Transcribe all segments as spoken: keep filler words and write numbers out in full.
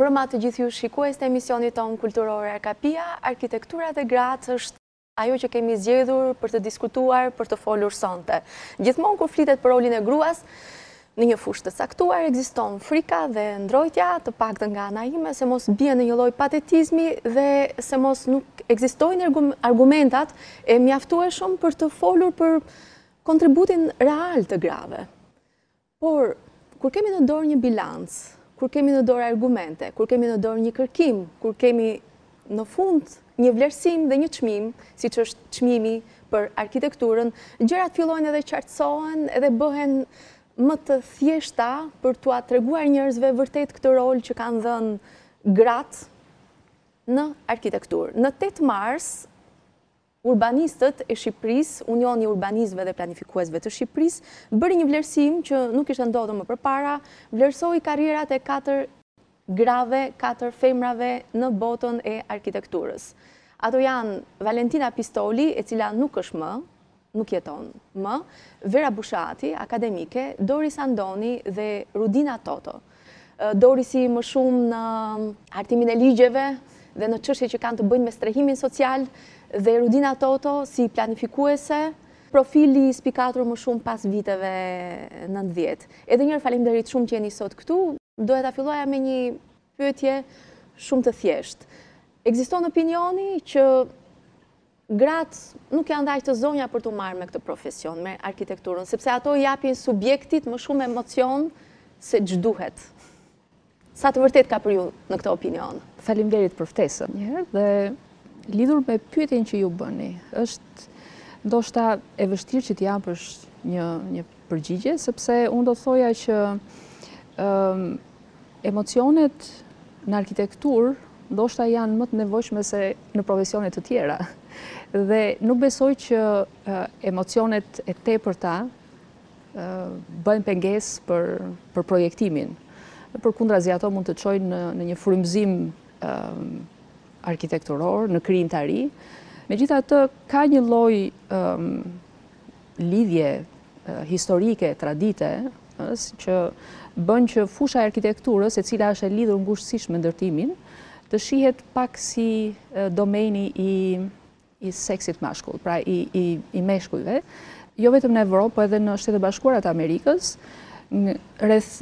mbrëma të gjithë ju shikues të emisionit tonë kulturor Erkapia, arkitektura dhe gratë është ajo që kemi zgjedhur për të diskutuar, për të folur sonte. Gjithmonë kur flitet për rolin e gruas, në një fushë të caktuar ekziston frika dhe ndrojtja, të paktën nga ana ime, se mos bie në një lloj patetizmi dhe se mos nuk ekzistojnë argumentat e mjaftueshëm për të folur për kontributin real të grave. Por kur kemi në dorë një bilanc, kur kemi në dorë argumente, kur kemi në dorë një kërkim, kur kemi në fund një vlerësim dhe një çmim, siç është çmimi për arkitekturën, gjërat fillojnë edhe qartësohen edhe bëhen më të thjeshta për t'ua treguar njerëzve vërtet këtë rol që kanë dhënë gratë në arkitekturë. Në tetë mars, urbanistët e Shqipërisë, Unioni i Urbanistëve dhe Planifikuesve të Shqipërisë, bëri një vlerësim që nuk ishte ndodhur më përpara, vlerësoi karrierat e katër grave, katër femrave në botën e arkitekturës. Ato janë Valentina Pistoli, e cila nuk është më, nuk jeton më, Vera Bushati, akademike, Doris Andoni dhe Rudina Toto. Dorisi më shumë në hartimin e ligjeve dhe në çështje që kanë të bëjnë me strehimin social, dhe Rudina Toto si planifikuese, profili i spikatur më shumë pas viteve nëntëdhjetë. Edhe njërë faleminderit shumë që jeni sot këtu, doja ta filloja me një pyetje shumë të thjeshtë. Ekziston opinioni që gratë nuk janë ndaq të zonja për të marrë me këtë profesion, me arkitekturën, sepse ato i japin subjektit më shumë emocion se ç'duhet. Sa të vërtet ka për ju në këtë opinion? Faleminderit për ftesën një herë dhe lidhur me pyetjen që ju bëni, është ndoshta e vështirë që t'i japësh një një përgjigje, sepse unë do thoja që um, emocionet në arkitekturë ndoshta janë më të nevojshme se në profesione të tjera. Dhe nuk besoj që uh, emocionet e tepërta uh, bëjnë pengesë për, për projektimin. Përkundrazi ato mund të çojnë në, në një frymëzim uh, arkitekturor, në krijim të ri. Megjithatë, ka një lloj um, lidhje uh, historike, tradite, uh, që bën që fusha e arkitekturës, e cila është e lidhur ngushtësisht me ndërtimin, të shihet pak si uh, domeni i i seksit mashkull, pra i, i, i meshkujve, jo vetëm në Evropë, po edhe në Shtetet e Bashkuara të Amerikës, rreth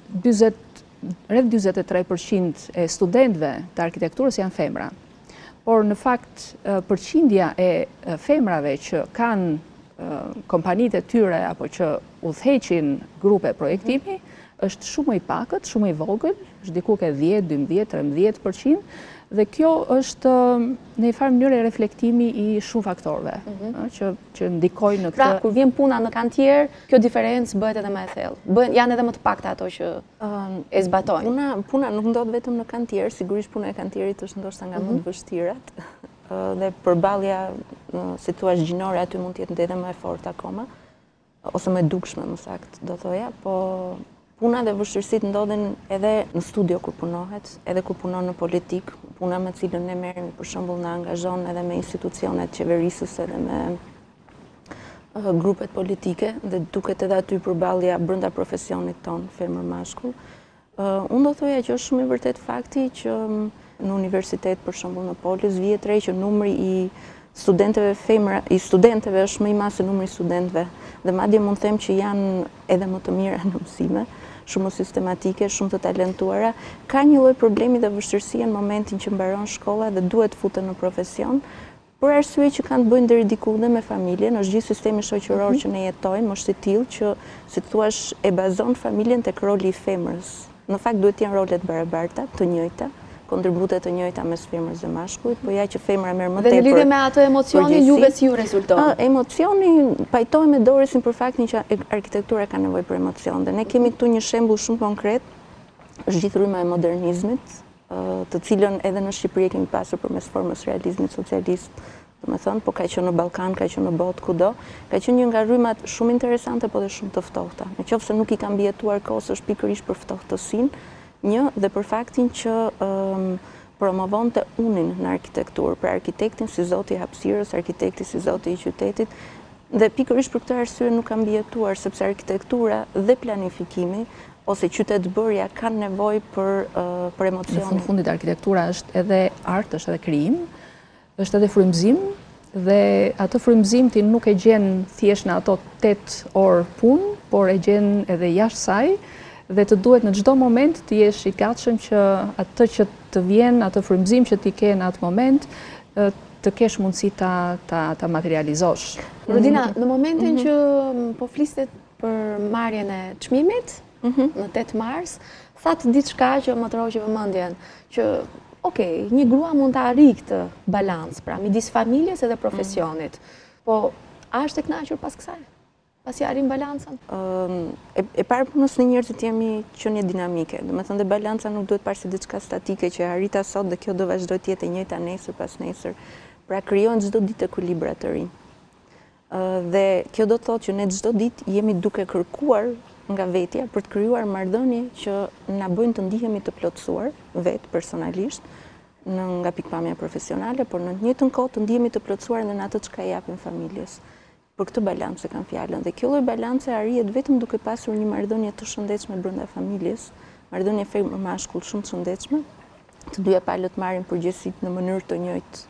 dyzet e tre përqind e studentëve të arkitekturës janë femra. Por në fakt, përqindja e femrave që kanë kompanitë e tyre apo që udhëheqin grupe projektimi, është shumë më i pakët, shumë më i vogël, është diku ke dhjetë, dymbëdhjetë, trembëdhjetë përqind, dhe kjo është në një farë mënyrë reflektimi i shumë faktorëve, mm -hmm. që, që ndikojnë në këtë... Pra, kur vjen puna në kantier, kjo diferencë bëhet edhe më e thellë. Bëhen, janë edhe më të pakta ato që uh, e zbatojnë. Puna, puna nuk ndodh vetëm në kantier, sigurisht puna e kantierit është ndoshta nga mm -hmm. më të vështirat, uh, dhe përballja, uh, si thua, gjinore aty mund të jetë edhe më e fortë akoma, ose më e dukshme, më saktë, do thoja, po puna dhe vështirësitë ndodhen edhe në studio kur punohet, edhe kur punon në politik, puna me cilën ne merremi për shembull na angazhon edhe me institucionet qeverisëse edhe me uh, grupet politike dhe duket edhe aty përballja brenda profesionit ton femër mashkull. Uh, unë do thoja që është shumë i vërtet fakti që um, në universitet për shembull në Polis vihet re që numri i studentëve femra, i studentëve është më i madh se numri i studentëve, dhe madje mund të them që janë edhe më të mira në mësime, shumë sistematike, shumë të talentuara. Ka një lloj problemi dhe vështirësie në momentin që mbaron shkolla dhe duhet futen në profesion, për arsye që kanë të bëjnë deri diku dhe me familjen, është gjithë sistemi shoqëror që ne jetojmë, është i tillë që, si thuaç, e bazon familjen tek roli i femrës. Në fakt duhet të jenë rolet barabarta, të njëjta, kontribute të njëjta mes femrës dhe mashkullit, po ja që femra merr më tepër. Dhe në lidhje me atë emocionin, juve si ju rezulton? Emocioni, pajtohem me Dorisin për faktin që arkitektura ka nevojë për emocion. Dhe ne kemi këtu një shembull shumë konkret, është gjithë rryma e modernizmit, të cilën edhe në Shqipëri kemi pasur përmes formës realizmit socialist, domethënë, po ka qenë në Ballkan, ka qenë në botë kudo, ka qenë një nga rrymat shumë interesante, po dhe shumë të ftohta. Nëse nuk i ka mbijetuar kohës, është pikërisht për ftohtësinë. Një, dhe për faktin që um, promovonte unin në arkitekturë, për arkitektin si zoti i hapësirës, arkitekti si zoti i qytetit, dhe pikërisht për këtë arsye nuk ka mbijetuar, sepse arkitektura dhe planifikimi ose qytetbërja kanë nevojë për, uh, për emocione. Në fund fundit arkitektura është edhe art, është edhe krijim, është edhe frymëzim, dhe atë frymëzim ti nuk e gjen thjesht në ato tetë orë punë, por e gjen edhe jashtë saj, dhe të duhet në çdo moment të jesh i gatshëm që atë që të vjen, atë frymëzim që ti ke në atë moment, të kesh mundësi ta, ta, ta materializosh. Rudina, në momentin që po flistet për marrjen e çmimit, në tetë mars, thatë diçka që më tërhoqi vëmendjen, që okej, një grua mund të arrijë këtë balancë, pra midis familjes edhe profesionit. Po, a është e kënaqur pas kësaj? Pasi arrin balancën? E, e parë punës në njerëzit jemi qenie dinamike. Do të thënë dhe balanca nuk duhet parë si diçka statike që arrita sot dhe kjo do vazhdoj të jetë e njëjta nesër pas nesër. Pra krijohen çdo ditë ekuilibra të rinj. Dhe kjo do të thotë që ne çdo ditë jemi duke kërkuar nga vetja për të krijuar marrëdhënie që na bëjnë të ndihemi të plotësuar vetë personalisht në nga pikpamja profesionale, por në të njëjtën kohë të ndihemi të plotësuar edhe në atë çka japim familjes. Për këtë balancë kam fjalën, dhe kjo lloj balance arrihet vetëm duke pasur një marrëdhënie të shëndetshme brenda familjes, marrëdhënie femër mashkull shumë të shëndetshme, të dyja palët marrin përgjegjësitë në mënyrë të njëjtë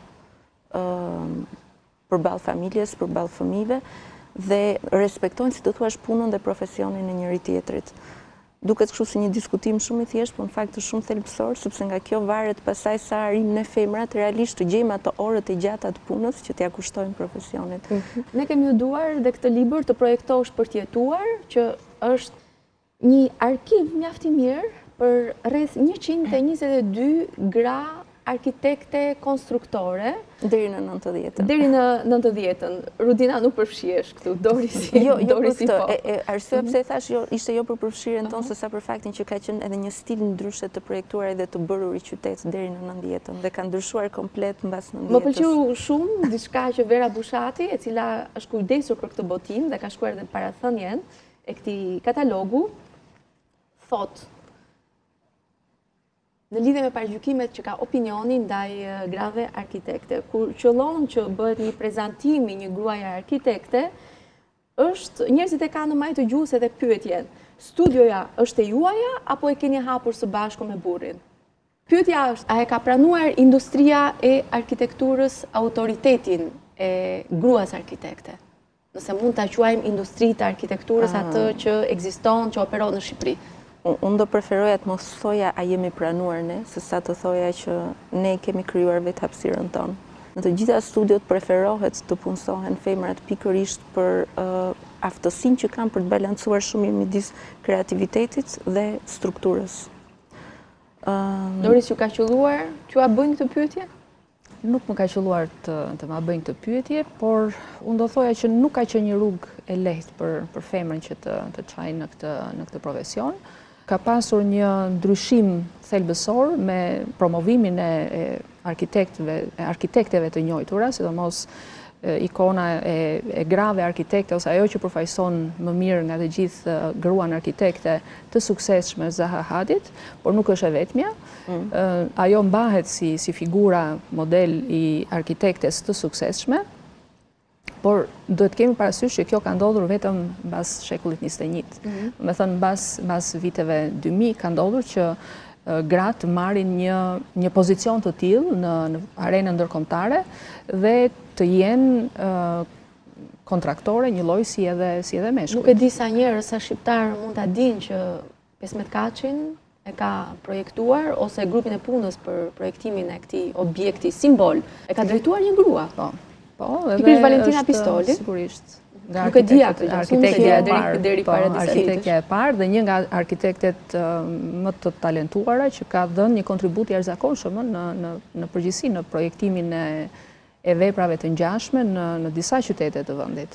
ë përballë familjes, përballë fëmijëve dhe respektojnë, si të thuash, punën dhe profesionin e njëri tjetrit. Duket kështu si një diskutim shumë i thjeshtë, por në fakt është shumë thelbësor, sepse nga kjo varet pasaj sa arrim ne femrat realisht të gjejmë ato orët e gjata të punës që t'ia kushtojmë profesionit. Ne kemi uduar dhe këtë libër të projektosh për t'jetuar, që është një arkiv mjaft i mirë për rreth njëqind e njëzet e dy gra arkitekte konstruktore. Deri në nëntëdhjetën. Deri në nëntëdhjetën. Rudina nuk përfshihesh këtu, dori si jo, jo dori si po. Arsyeja pse e thash jo, ishte jo për përfshirjen tonë, se sa për faktin që ka qenë edhe një stil ndryshe të projektuar dhe të bërur i qytet deri në nëntëdhjetën dhe ka ndryshuar komplet mbas nëntëdhjetës. Më pëlqeu shumë diçka që Vera Bushati, e cila është kujdesur për këtë botim dhe ka shkruar edhe parathënien e këtij katalogu, thotë: në lidhje me parajgjykimet që ka opinioni ndaj grave arkitekte, kur qëllon që bëhet një prezantim i një gruaje arkitekte, është njerëzit e kanë në majë të gjuhës edhe pyetjen: studioja është e juaja apo e keni hapur së bashku me burrin? Pyetja është: a e ka pranuar industria e arkitekturës autoritetin e gruas arkitekte? Nëse mund ta quajmë industri të arkitekturës atë që ekziston, që operon në Shqipëri. Unë do preferoja të mos thoja a jemi pranuar ne, se sa të thoja që ne kemi krijuar vetë hapësirën tonë. Në të gjitha studiot preferohet të punësohen femrat pikërisht për uh, aftësinë që kanë për të balancuar shumë mirë midis kreativitetit dhe strukturës. Um, Doris, ju ka qelluar që a bëjnë këtë pyetje? Nuk më ka qelluar të, të ma bëjnë këtë pyetje, por unë do thoja që nuk ka qenë një rrugë e lehtë për, për femrën që të, të çajë në këtë, në këtë profesion. Ka pasur një ndryshim thelbësor me promovimin e, e arkitektëve, e arkitekteve të njohura, sidomos e, ikona e, e grave arkitekte, ose ajo që përfaqëson më mirë nga të gjithë gruan arkitekte të suksesshme, Zaha Hadid, por nuk është e vetmja. Mm. E, ajo mbahet si, si figura model i arkitektes të suksesshme, por duhet kemi parasysh që kjo ka ndodhur vetëm mbas shekullit njëzet e një. Mm-hmm. Me thënë mbas, mbas viteve dy mijë ka ndodhur që uh, gratë marrin një, një pozicion të tillë në, në arenën ndërkombëtare dhe të jenë uh, kontraktore një lloj si edhe si edhe meshkujt. Nuk e di sa njerëz sa shqiptar mund ta dinë që pesëmbëdhjetë Kaçin e ka projektuar, ose grupin e punës për projektimin e këtij objekti simbol e ka drejtuar një grua. Po. Po, edhe Valentina Pistoli. Sigurisht. Nuk e dia këtë, arkitektja e parë, deri para disa vitësh. Arkitektja e parë dhe një nga arkitektet më të talentuara që ka dhënë një kontribut i jashtëzakonshëm në në në përgjithësi në projektimin e e veprave të ngjashme në në disa qytete të vendit.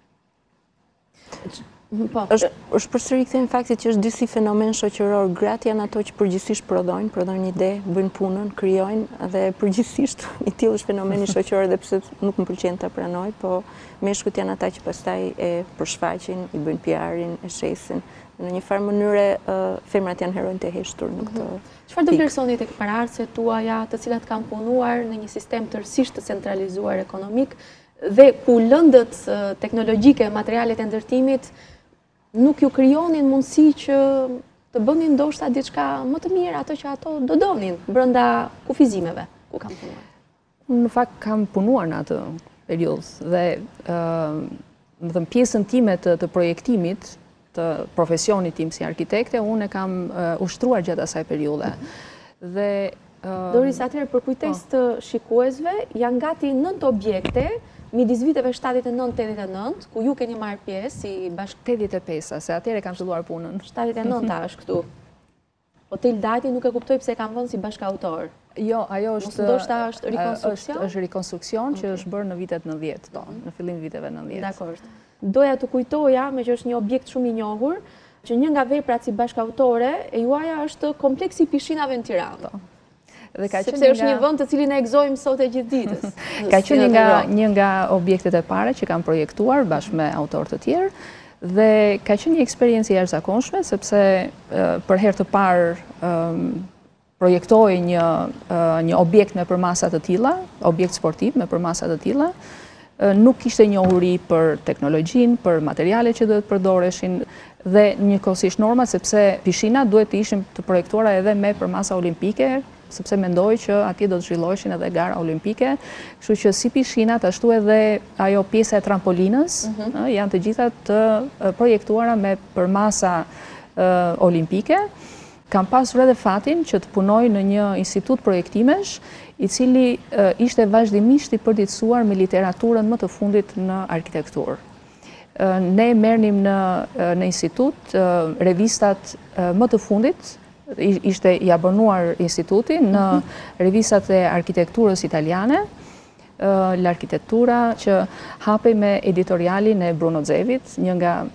Po. është, është përsëri kthehen faktit që është disi fenomen shoqëror. Gratë janë ato që përgjithsisht prodhojnë, prodhojnë ide, bëjnë punën, krijojnë, dhe përgjithsisht i tillë është fenomeni shoqëror, dhe pse nuk më pëlqen ta pranoj, po meshkujt janë ata që pastaj e përshfaqin, i bëjnë P R-in, e shesin. Në një farë mënyre uh, femrat janë heronjtë e heshtur në këtë. Çfarë do vlerësoni tek paraardhësit tuaja, të cilat kanë punuar në një sistem tërësisht të centralizuar ekonomik dhe ku lëndët uh, teknologjike, materialet e ndërtimit nuk ju krijonin mundësi që të bënin ndoshta diçka më të mirë ato që ato do donin brenda kufizimeve ku kam punuar? Në fakt kam punuar në atë periudhë dhe më thënë pjesën time të, të projektimit të profesionit tim si arkitekte, unë e kam uh, ushtruar gjatë asaj periudhe. Dhe uh, Doris, atëherë për kujtes të shikuesve, janë gati nëntë objekte midis viteve shtatëdhjetë e nëntë tetëdhjetë e nëntë, ku ju keni marrë pjesë si bashkë tetëdhjetë e pesë, se atëherë kam filluar punën. shtatëdhjetë e nënta është këtu. Hotel Dajti nuk e kuptoj pse kam vënë si bashkëautor. Jo, ajo është ndoshta është rikonstruksion? Është, është rikonstruksion që okay. është bërë në vitet nëntëdhjetë, po, në fillim viteve nëntëdhjetë. Dakor. Doja të kujtoja, me që është një objekt shumë i njohur, që një nga veprat si bashkëautore e juaja është kompleksi pishinave në Tiranë. Dhe ka Sepse është një vend të cilin e gëzojmë sot e gjithë ditës. Ka qenë një nga një nga objektet e para që kam projektuar bashkë me autorë të tjerë dhe ka qenë një eksperiencë e jashtëzakonshme sepse për herë të parë um, projektoi një një objekt me përmasa të tilla, objekt sportiv me përmasa të tilla. Nuk kishte njohuri për teknologjinë, për materialet që duhet përdoreshin dhe njëkohësisht norma sepse pishina duhet të ishin të projektuara edhe me përmasa olimpike, sepse mendoj që atje do të zhvilloheshin edhe gara olimpike, kështu që si pishinat ashtu edhe ajo pjesa e trampolinës, mm -hmm. janë të gjitha të projektuara me përmasa uh, olimpike. Kam pasur edhe fatin që të punoj në një institut projektimesh, i cili uh, ishte vazhdimisht i përditësuar me literaturën më të fundit në arkitekturë. Uh, ne merrnim në, uh, në institut uh, revistat uh, më të fundit, ishte i abonuar instituti në mm -hmm. revistat e arkitekturës italiane, uh, l'arkitektura që hapej me editorialin e Bruno Zevit, një nga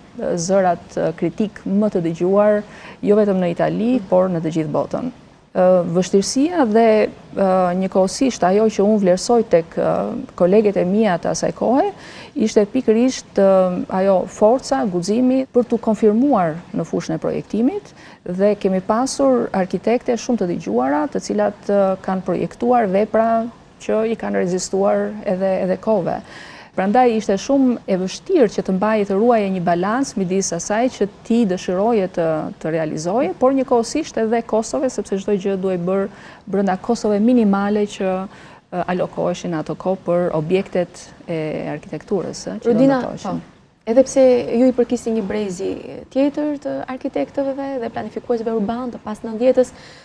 zërat kritik më të dëgjuar, jo vetëm në Itali, mm -hmm. por në të gjithë botën. Vështirësia dhe njëkohësisht ajo që unë vlerësoj tek koleget e mia të asaj kohe, ishte pikërisht ajo forca, guximi për të konfirmuar në fushën e projektimit dhe kemi pasur arkitekte shumë të dëgjuara, të cilat kanë projektuar vepra që i kanë rezistuar edhe edhe kohëve. Prandaj ishte shumë e vështirë që të mbaje të ruaje një balans midis asaj që ti dëshiroje të, të realizoje, por njëkohësisht edhe kostove, sepse çdo gjë duhet bërë brenda kostove minimale që uh, alokoheshin ato kohë për objektet e arkitekturës. Që Rudina, po, edhe pse ju i përkisni një brezi tjetër të arkitektëve dhe planifikuesve urban të pas nëntëdhjetës,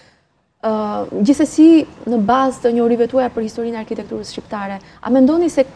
uh, gjithsesi në bazë të njohurive tuaja për historinë e arkitekturës shqiptare, a mendoni se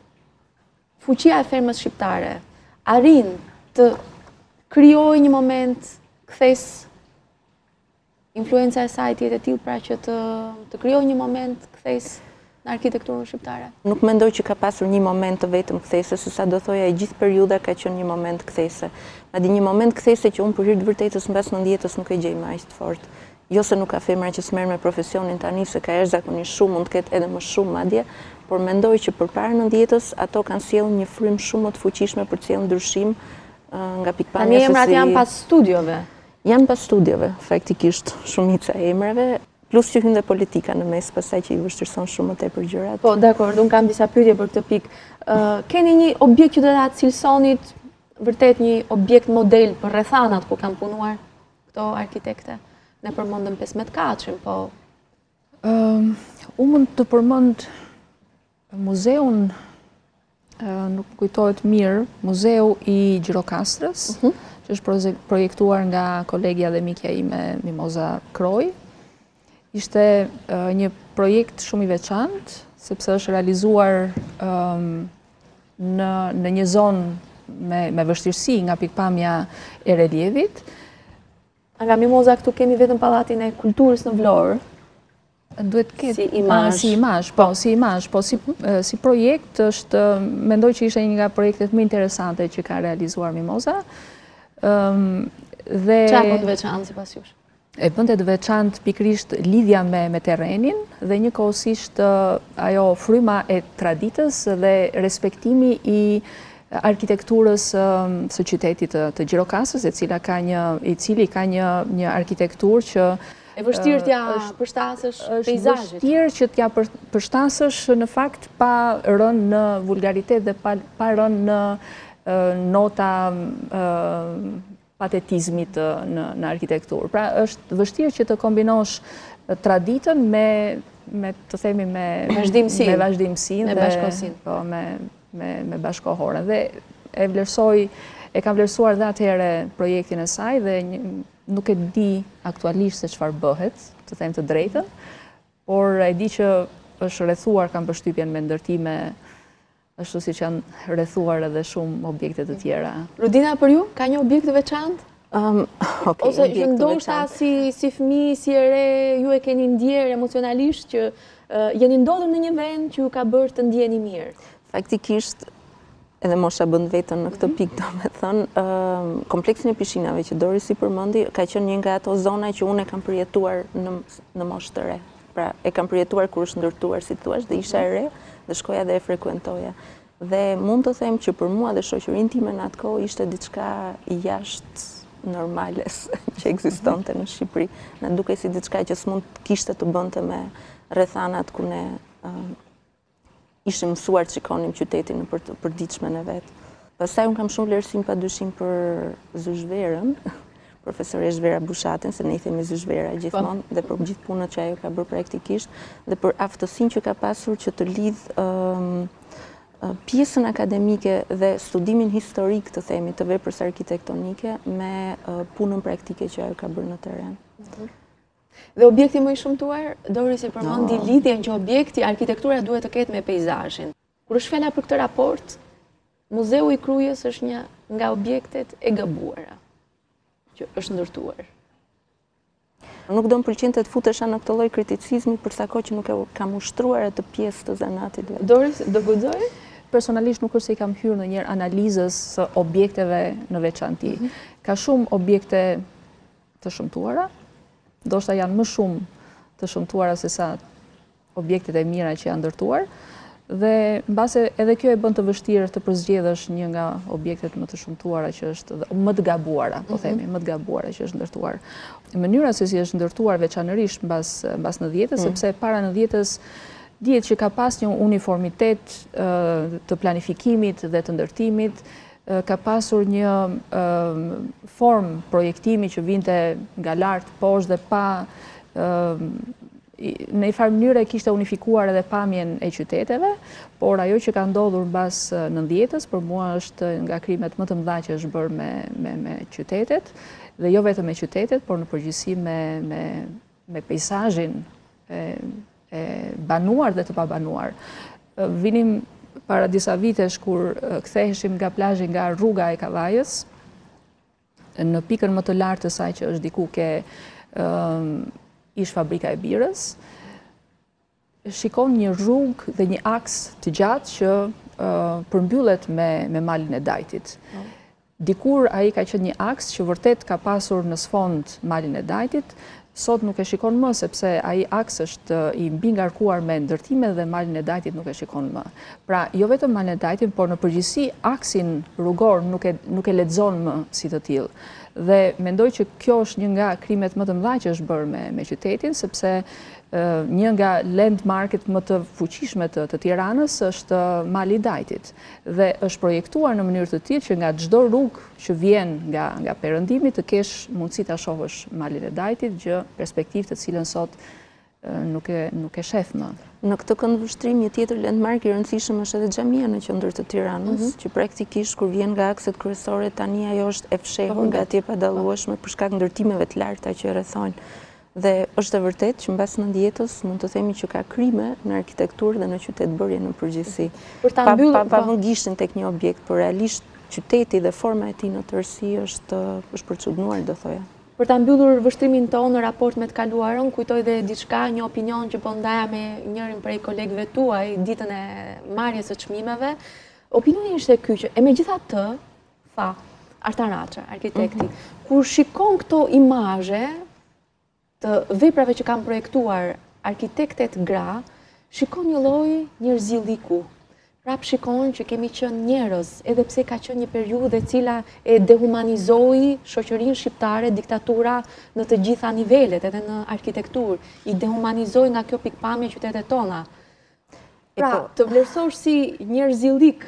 fuqia e femrës shqiptare arrin të krijojë një moment kthes, influenca e saj të jetë e tillë pra që të, të krijojë një moment kthes në arkitekturën shqiptare? Nuk mendoj që ka pasur një moment të vetëm kthese, se sa do thoja e gjithë periudha ka qenë një moment kthese. Madje një moment kthese që unë për hir të vërtetës mbas nëntëdhjetës nuk e gjej më aq të fortë. Jo se nuk ka femra që s'merr me profesionin tani, se ka jashtëzakonisht shumë, mund të ketë edhe më shumë madje, por mendoj që përpara nëntëdhjetës ato kanë sjellë një frym shumë më të fuqishme për të sjellë ndryshim uh, nga pikpamja se si... Tani emrat janë pas studiove? Janë pas studiove, faktikisht shumica e emrave, plus që hyn dhe politika në mes, pastaj që i vështirëson shumë më tepër gjërat. Po, dakord, unë kam disa pyetje për këtë pikë. Uh, keni një objekt që do ta cilësonit vërtet një objekt model për rrethanat ku kanë punuar këto arkitekte? Ne përmendëm pesëmbëdhjetë katëshin, po... Uh, unë mund të përmend muzeun, uh, nuk kujtohet mirë, muzeu i Gjirokastrës, uh -huh. që është projektuar nga kolegja dhe mikja ime Mimoza Kroj. Ishte uh, një projekt shumë i veçantë, sepse është realizuar um, në, në një zonë me, me vështirësi nga pikpamja e relievit. Nga Mimoza këtu kemi vetëm Pallatin e Kulturës në Vlorë. Duhet ketë si imazh. Si imazh, po, si imazh, po si si projekt është, mendoj që ishte një nga projektet më interesante që ka realizuar Mimoza. Ëm dhe çfarë bën të veçantë sipas jush? E bënte të veçantë pikërisht lidhja me me terrenin dhe njëkohësisht ajo fryma e traditës dhe respektimi i arkitekturës um, së qytetit të, të Gjirokastrës, e cila ka një, i cili ka një, një arkitekturë që e vështirë t'ja përshtasësh peizazhit. Është vështirë që t'ja për, përshtasësh në fakt pa rënë në vulgaritet dhe pa, pa rënë në uh, nota uh, patetizmit në, në arkitekturë. Pra është vështirë që të kombinosh traditën me, me të themi, me vazhdimësinë, me vazhdimësinë me bashkohësinë. Po, me, me, me bashkohore. Dhe e vlerësoj, e kam vlerësuar dhe atëherë projektin e saj dhe një, nuk e di aktualisht se çfarë bëhet, të them të drejtën, por e di që është rrethuar, kam përshtypjen, me ndërtime ashtu si që janë rrethuar edhe shumë objekte të tjera. Rudina, për ju, ka një objekt të veçantë? Um, okay, Ose që ndoshta si, si fëmijë, si e re, ju e keni ndjerë emocionalisht që uh, jeni ndodhur në një vend që ju ka bërë të ndjeni mirë? Faktikisht, edhe mosha bën vetën në këtë pikë, do me thënë, uh, kompleksin e pishinave që Doris i përmendi, ka qenë një nga ato zona që unë e kam përjetuar në, në moshë të re. Pra, e kam përjetuar kur është ndërtuar, si thuaç, dhe isha e re, dhe shkoja dhe e frekuentoja. Dhe mund të them që për mua dhe shoqërinë time në atë kohë ishte diçka jashtë normales që ekzistonte në Shqipëri. Na dukej si diçka që s'mund kishte të bënte me rrethanat ku ne uh, ishim mësuar të shikonim qytetin në për përditshmën e vet. Pastaj un kam shumë vlerësim padyshim për Zyzhverën, profesore Zhvera Bushatin, se ne i themi Zyzhvera gjithmonë, dhe për gjithë punët që ajo ka bërë praktikisht, dhe për aftësinë që ka pasur që të lidh um, pjesën akademike dhe studimin historik, të themi, të veprës arkitektonike me uh, punën praktike që ajo ka bërë në terren. Mm-hmm. Dhe objekti më i shumtuar, Doris e përmendi no. lidhjen që objekti, arkitektura duhet të ketë me peizazhin. Kur është fjala për këtë raport, Muzeu i Krujës është një nga objektet e gabuara që është ndërtuar. Nuk do më pëlqente të futesha në këtë lloj kriticizmi për sa kohë që nuk e kam ushtruar atë pjesë të zanatit vet. Doris, do guxoj? Personalisht nuk është se i kam hyrë në një analizës së objekteve në veçanti. Mm-hmm. Ka shumë objekte të shëmtuara, ndoshta janë më shumë të shëmtuara se sa objektet e mira që janë ndërtuar, dhe mbase edhe kjo e bën të vështirë të përzgjedhësh një nga objektet më të shëmtuara që është më të gabuara, po themi, më të gabuara që është ndërtuar. Mënyra se si është ndërtuar veçanërisht mbas mbas nëntëdhjetës, mm. sepse para nëntëdhjetës dihet që ka pas një uniformitet uh, të planifikimit dhe të ndërtimit, uh, ka pasur një uh, formë projektimi që vinte nga lart poshtë dhe pa uh, në një farë mënyrë e kishte unifikuar edhe pamjen e qyteteve, por ajo që ka ndodhur mbas nëntëdhjetës për mua është nga krimet më të mëdha që është bërë me, me, me qytetet, dhe jo vetëm me qytetet, por në përgjithësi me, me, me peizazhin e, e banuar dhe të pabanuar. Vinim para disa vitesh kur ktheheshim nga plazhi, nga rruga e Kavajës, në pikën më të lartë të saj që është diku ke um, ish fabrika e birës, shikon një rrugë dhe një aks të gjatë që uh, përmbyllet me, me malin e Dajtit. Mm. Dikur ai ka qenë një aks që vërtet ka pasur në sfond malin e Dajtit, sot nuk e shikon më, sepse ai aks është i mbi ngarkuar me ndërtime dhe malin e Dajtit nuk e shikon më. Pra, jo vetëm malin e Dajtit, por në përgjithësi aksin rrugor nuk e, nuk e lexon më si të tillë. Dhe mendoj që kjo është një nga krimet më të mëdha që është bërë me, me qytetin, sepse uh, një nga landmarket më të fuqishme të, të Tiranës është mali i Dajtit. Dhe është projektuar në mënyrë të tillë që nga çdo rrugë që vjen nga, nga perëndimi të kesh mundësi ta shohësh malin e Dajtit, gjë perspektivë të cilën sot uh, nuk e, nuk e shef më. Në këtë këndvështrim, një tjetër landmark i rëndësishëm është edhe xhamia në qendër të Tiranës, mm -hmm. që praktikisht kur vjen nga akset kryesore tani ajo është e fshehur nga atje pa dallueshme për shkak ndërtimeve të larta që e rrethojnë. Dhe është e vërtetë që mbas nëntëdhjetës mund të themi që ka krime në arkitekturë dhe në qytetbërje në përgjithësi. Për ta mbyllur pa, pa, pa vëngjishtin tek një objekt, por realisht qyteti dhe forma e tij në tërësi është është për çuditëruar, do thoja. Për ta mbyllur vështrimin tonë në raport me të kaluarën, kujtoj dhe diçka, një opinion që po ndaja me njërin prej kolegëve tuaj ditën e marrjes së çmimeve. Opinioni ishte ky që e megjithatë, tha Arta Raça, arkitekti, mm -hmm. kur shikon këto imazhe të veprave që kanë projektuar arkitektet gra, shikon një lloj njerëzilliku. Prap shikon që kemi qenë njerëz, edhe pse ka qenë një periudhë e cila e dehumanizoi shoqërinë shqiptare, diktatura në të gjitha nivelet, edhe në arkitekturë, i dehumanizoi nga kjo pikpamje qytetet tona. Pra, të vlerësosh si njerëzillik,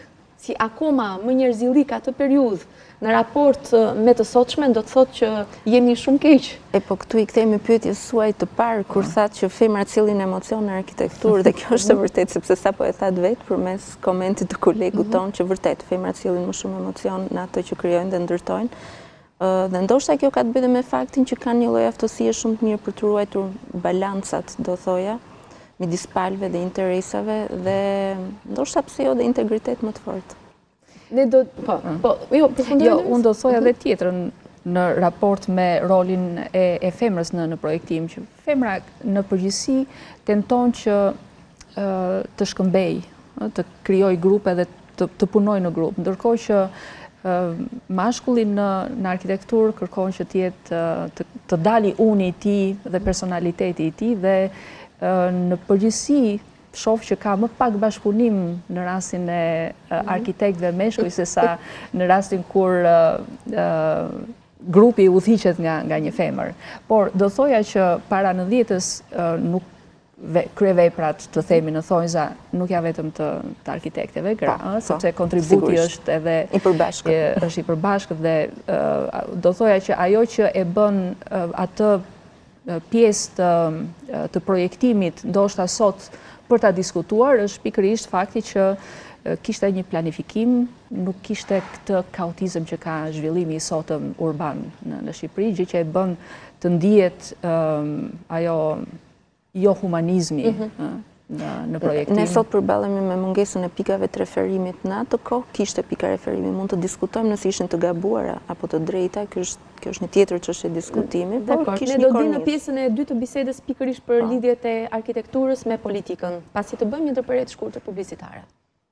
si akoma më njerëzillik atë periudhë në raport me të sotshme, do të thotë që jemi shumë keq. E po këtu i kthejmë pyetjes suaj të parë, kur thatë që femrat sjellin emocion në arkitekturë, dhe kjo është e vërtetë, sepse sapo e thatë vetë përmes komentit të kolegut tonë, që vërtet femrat sjellin më shumë emocion në atë që krijojnë dhe ndërtojnë. Dhe ndoshta kjo ka të bëjë me faktin që kanë një lloj aftësie shumë të mirë për të ruajtur balancat, do thoja, midis palëve dhe interesave, dhe ndoshta pse jo dhe integritet më të fortë. Ne do po, po, jo, përfundoj. Jo, unë do thoja edhe tjetrën në raport me rolin e, e femrës në, në projektim, që femra në përgjithësi tenton që uh, të shkëmbej, të krijoj grupe dhe të, të punoj në grup, ndërkohë që uh, mashkulli në, në arkitekturë kërkon që të jetë uh, të, të dali uni i tij dhe personaliteti i tij, dhe uh, në përgjithësi shoh që ka më pak bashkëpunim në rastin e uh, arkitektëve meshkuj se sa në rastin kur uh, uh, grupi udhëhiqet nga, nga një femër. Por do thoja që para nëntëdhjetës uh, nuk kryeveprat të themi në thonjza nuk ja vetëm të, të arkitekteve, gra, pa, sepse pa, kontributi sigurisht, është edhe i përbashkët. E, është i përbashkët dhe uh, do thoja që ajo që e bën uh, atë uh, pjesë të, uh, të projektimit ndoshta sot për ta diskutuar është pikërisht fakti që uh, kishte një planifikim, nuk kishte këtë kaotizëm që ka zhvillimi i sotëm urban në, në Shqipëri, gjë që e bën të ndihet um, ajo jo humanizmi mm -hmm. në, në projektim. Ne sot përballemi me mungesën e pikave të referimit. Në atë kohë kishte pika referimi. Mund të diskutojmë nëse ishin të gabuara apo të drejta. Kjo është, kjo është një tjetër çështje diskutimi. Dakor, ne do dimë në pjesën e dytë të bisedës pikërisht për lidhjet e arkitekturës me politikën, pasi të bëjmë një ndërprerje të shkurtër publicitare.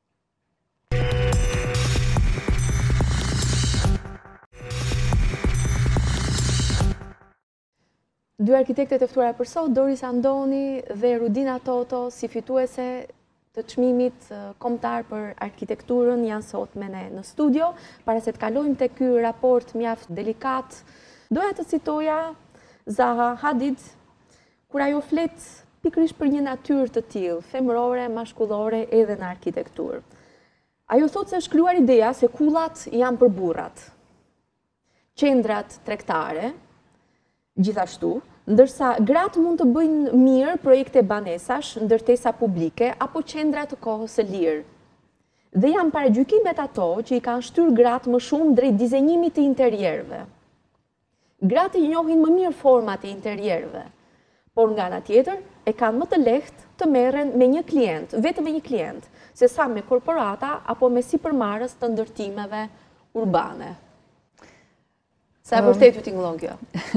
Dy arkitektet e ftuara për sot, Doris Andoni dhe Rudina Toto, si fituese të çmimit kombëtar për arkitekturën, janë sot me ne në studio. Para se të kalojmë te ky raport mjaft delikat, doja të citoja Zaha Hadid, kur ajo flet pikërisht për një natyrë të tillë, femërore, mashkullore edhe në arkitekturë. Ajo thotë se është krijuar ideja se kullat janë për burrat, qendrat tregtare, gjithashtu, ndërsa gratë mund të bëjnë mirë projekte banesash, ndërtesa publike apo qendra të kohës së lirë. Dhe janë paragjykimet ato që i kanë shtyrë gratë më shumë drejt dizenjimit të interierëve. Gratë i njohin më mirë format e interierëve, por nga ana tjetër e kanë më të lehtë të merren me një klient, vetëm me një klient, sesa me korporata apo me sipërmarrës të ndërtimeve urbane. Sa e vërtet ju tingëllon kjo?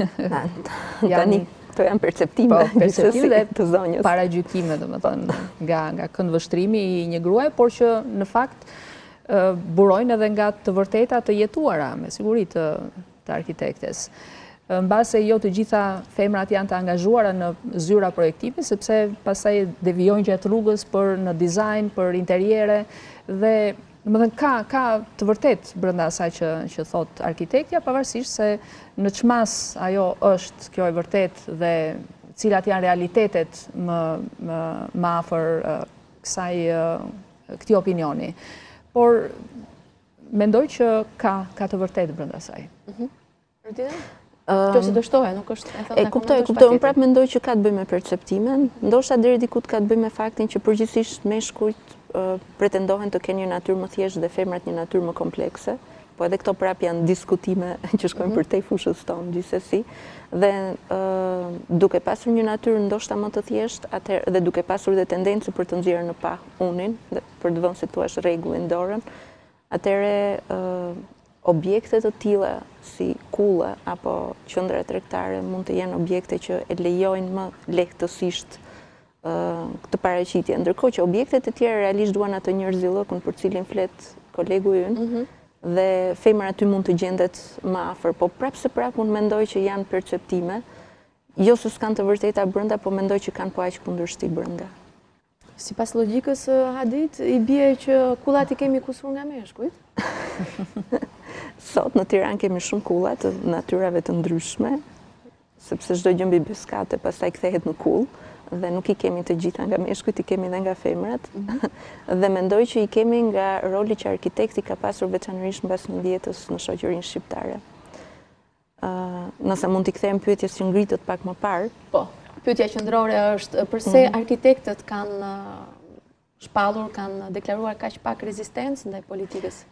Tani, to janë perceptime, po, perceptime dhe të zonjës. Paragjykime, domethënë, nga nga këndvështrimi i një gruaje, por që në fakt burojnë edhe nga të vërteta të jetuara, me siguri të, të arkitektes. Mbase jo të gjitha femrat janë të angazhuara në zyra projektimi, sepse pastaj devijojnë gjatë rrugës për në dizajn, për interiere, dhe domethënë ka ka të vërtet brenda asaj që që thot arkitektja, pavarësisht se në çmas ajo është kjo e vërtet dhe cilat janë realitetet më më, më afër uh, kësaj uh, këtij opinioni. Por mendoj që ka ka të vërtet brenda asaj. Mhm. Mm Kjo se dështoja, nuk është e thotë. E kuptoj, kuptoj, unë prapë mendoj që ka të bëjë me perceptimin, ndoshta deri diku ka të bëjë me faktin që përgjithsisht meshkujt uh, pretendohen të kenë një natyrë më thjeshtë dhe femrat një natyrë më komplekse, po edhe këto prapë janë diskutime që shkojnë mm -hmm. përtej fushës tonë gjithsesi, dhe uh, duke pasur një natyrë ndoshta më të thjeshtë, atëherë dhe duke pasur dhe tendencë për të nxjerrë në pa unin, dhe për të vënë si thua rregullin dorën, atëherë uh, objekte të tilla si kulla apo qendra tregtare mund të jenë objekte që e lejojnë më lehtësisht uh, këtë paraqitje. Ndërkohë që objektet e tjera realisht duan atë njerëzillëkun për cilin flet kolegu ynë, mm -hmm. dhe femra aty mund të gjendet më afër, po prapë se prapë unë mendoj që janë perceptime, jo se s'kan të vërteta brenda, po mendoj që kanë po aq kundërshti brenda. Sipas logjikës Hadit, i bie që kullat i kemi kusur nga meshkujt? Sot në Tiranë kemi shumë kulla të natyrave të ndryshme, sepse çdo gjë mbi biskate pastaj kthehet në kull, dhe nuk i kemi të gjitha nga meshkujt, i kemi dhe nga femrat, dhe mendoj që i kemi nga roli që arkitekti ka pasur veçanërisht mbas njëdhjetës në shoqërinë shqiptare. Nëse mund t'i kthejmë pyetjes që ngritët pak më parë. Po, pyetja qendrore është përse arkitektët kanë shpallur, kanë deklaruar kaq pak rezistencë ndaj politikës?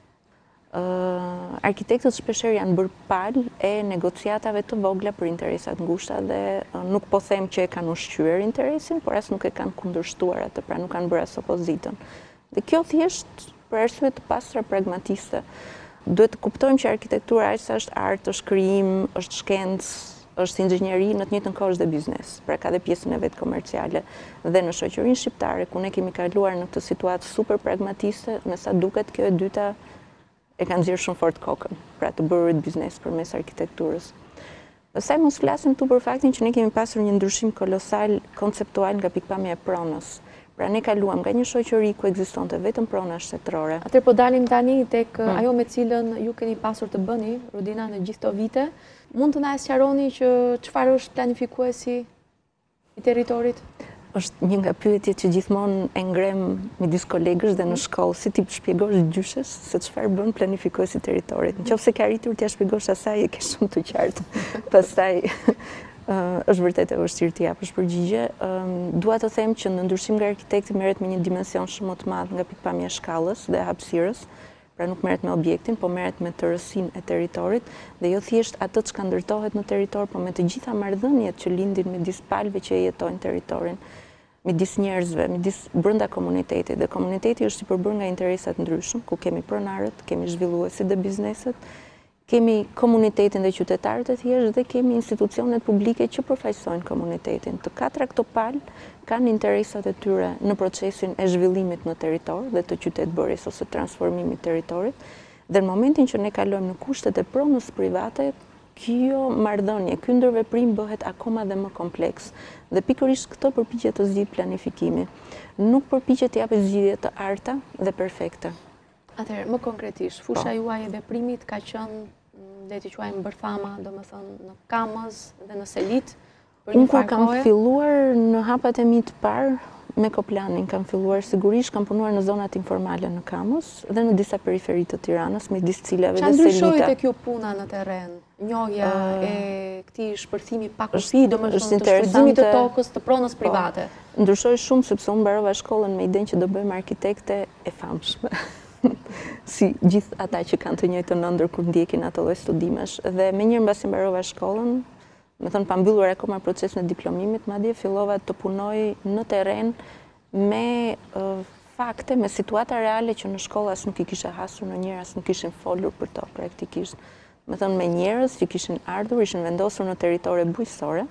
Uh, arkitektët shpesher janë bërë palë e negociatave të vogla për interesat ngushta dhe uh, nuk po them që e kanë ushqyer interesin, por as nuk e kanë kundërshtuar atë, pra nuk kanë bërë as opozitën. Dhe kjo thjesht për arsye të pastra pragmatiste. Duhet të kuptojmë që arkitektura aq sa është art, është krijim, është shkencë, është inxhinieri, në të njëjtën kohë është dhe biznes. Pra ka dhe pjesën e vet komerciale. Dhe në shoqërinë shqiptare, ku ne kemi kaluar në këtë situatë super pragmatiste, me sa duket kjo e dyta e kanë nxjerrë shumë fort kokën, pra të bërë biznes përmes arkitekturës. Pastaj mos flasim këtu për faktin që ne kemi pasur një ndryshim kolosal konceptual nga pikpamja e pronës. Pra ne kaluam nga një shoqëri ku ekzistonte vetëm prona shtetërore. Atëherë po dalim tani tek hmm. ajo me cilën ju keni pasur të bëni, Rudina, në gjithë këto vite. Mund të na sqaroni që çfarë është planifikuesi i territorit? Është një nga pyetjet që gjithmonë e ngrem midis kolegësh dhe në shkollë, si ti shpjegosh gjyshes se çfarë bën planifikuesi i territorit. Nëse ke arritur t'ia shpjegosh asaj, e ke shumë të qartë. Pastaj uh, është vërtet e vështirë t'i japësh përgjigje. Um, dua të them që në ndryshim nga arkitekti merret me një dimension shumë më të madh nga pikpamja e shkallës dhe hapësirës. Pra nuk merret me objektin, po merret me tërësinë e territorit dhe jo thjesht atë çka ndërtohet në territor, por me të gjitha marrëdhëniet që lindin midis palëve që jetojnë territorin, midis njerëzve, midis brenda komunitetit. Dhe komuniteti është i përbërë nga interesa të ndryshëm, ku kemi pronarët, kemi zhvilluesit dhe bizneset, kemi komunitetin dhe qytetarët e thjeshtë dhe kemi institucionet publike që përfaqësojnë komunitetin. Të katra këto palë kanë interesat e tyre në procesin e zhvillimit në territor dhe të qytetbërjes ose transformimit të territorit. Dhe në momentin që ne kalojmë në kushtet e pronës private, kjo marrëdhënie, ky ndërveprim bëhet akoma dhe më kompleks. Dhe pikërisht këtë përpiqet të zgjidhë planifikimi. Nuk përpiqet të japë zgjidhje të arta dhe perfekte. Atëherë, më konkretisht, fusha juaj e veprimit ka qenë, le t'i quajmë bërthama, domethënë në Kamës dhe në Selit. Unë kur kam filluar në hapat e mi të parë, me Koplanin kam filluar, sigurisht kam punuar në zonat informale në Kamës dhe në disa periferi të Tiranës, midis cilave dhe Selita. Çfarë ndryshoi tek ju puna në terren? Njohja e këtij shpërthimi pa kufi, domethënë të shfrytëzimit të tokës, të pronës private. Ndryshoi shumë sepse unë mbarova shkollën me idenë që do bëjmë arkitekte e famshme. Si gjithë ata që kanë të njëjtën ëndër kur ndjekin ato lloj studimesh. Dhe me njërë mbasi mbarova shkollën, me thënë pa mbyllur akoma procesin e diplomimit, madje fillova të punoj në terren me uh, fakte, me situata reale që në shkollë as nuk i kisha hasur në njërë, as nuk ishin folur për to praktikisht. Me thënë me njerëz që kishin ardhur, ishin vendosur në territore bujqësore,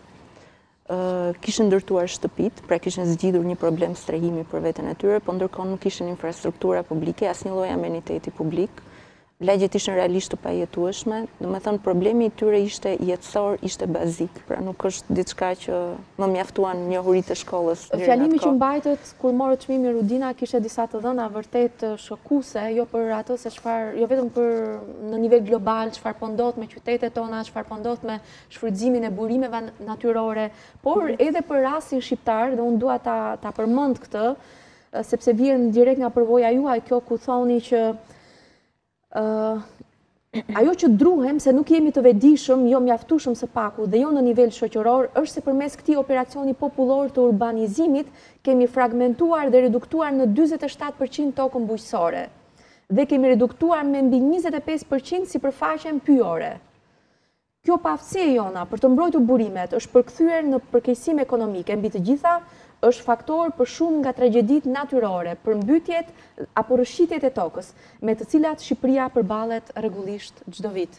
uh, kishin ndërtuar shtëpit, pra kishin zgjidhur një problem strehimi për veten e tyre, po ndërkohë nuk kishin infrastruktura publike, asnjë lloj ameniteti publik. Lagjet ishin realisht të pajetueshme, do me thënë problemi i tyre ishte jetësor, ishte bazik, pra nuk është diçka që më mjaftuan njohuritë e shkollës. Fjalimi që mbajtët kur morët çmimin Rudina kishte disa të dhëna vërtet shokuese, jo për atë se çfarë, jo vetëm për në nivel global, çfarë po ndodh me qytetet tona, çfarë po ndodh me shfrytëzimin e burimeve natyrore, por edhe për rastin shqiptar, dhe unë dua ta ta përmend këtë, sepse vjen direkt nga përvoja juaj kjo ku thoni që Uh, ajo që druhem se nuk jemi të vetëdijshëm, jo mjaftueshëm së paku dhe jo në nivel shoqëror, është se përmes këtij operacioni popullor të urbanizimit kemi fragmentuar dhe reduktuar në njëzet e shtatë përqind tokën bujqësore dhe kemi reduktuar me mbi njëzet e pesë përqind sipërfaqen pyjore. Kjo paaftësi jona për të mbrojtur burimet është përkthyer në përkeqësim ekonomike, mbi të gjitha është faktor për shumë nga tragjeditë natyrore, për mbytjet apo rrëshqitjet e tokës, me të cilat Shqipëria përballet rregullisht çdo vit.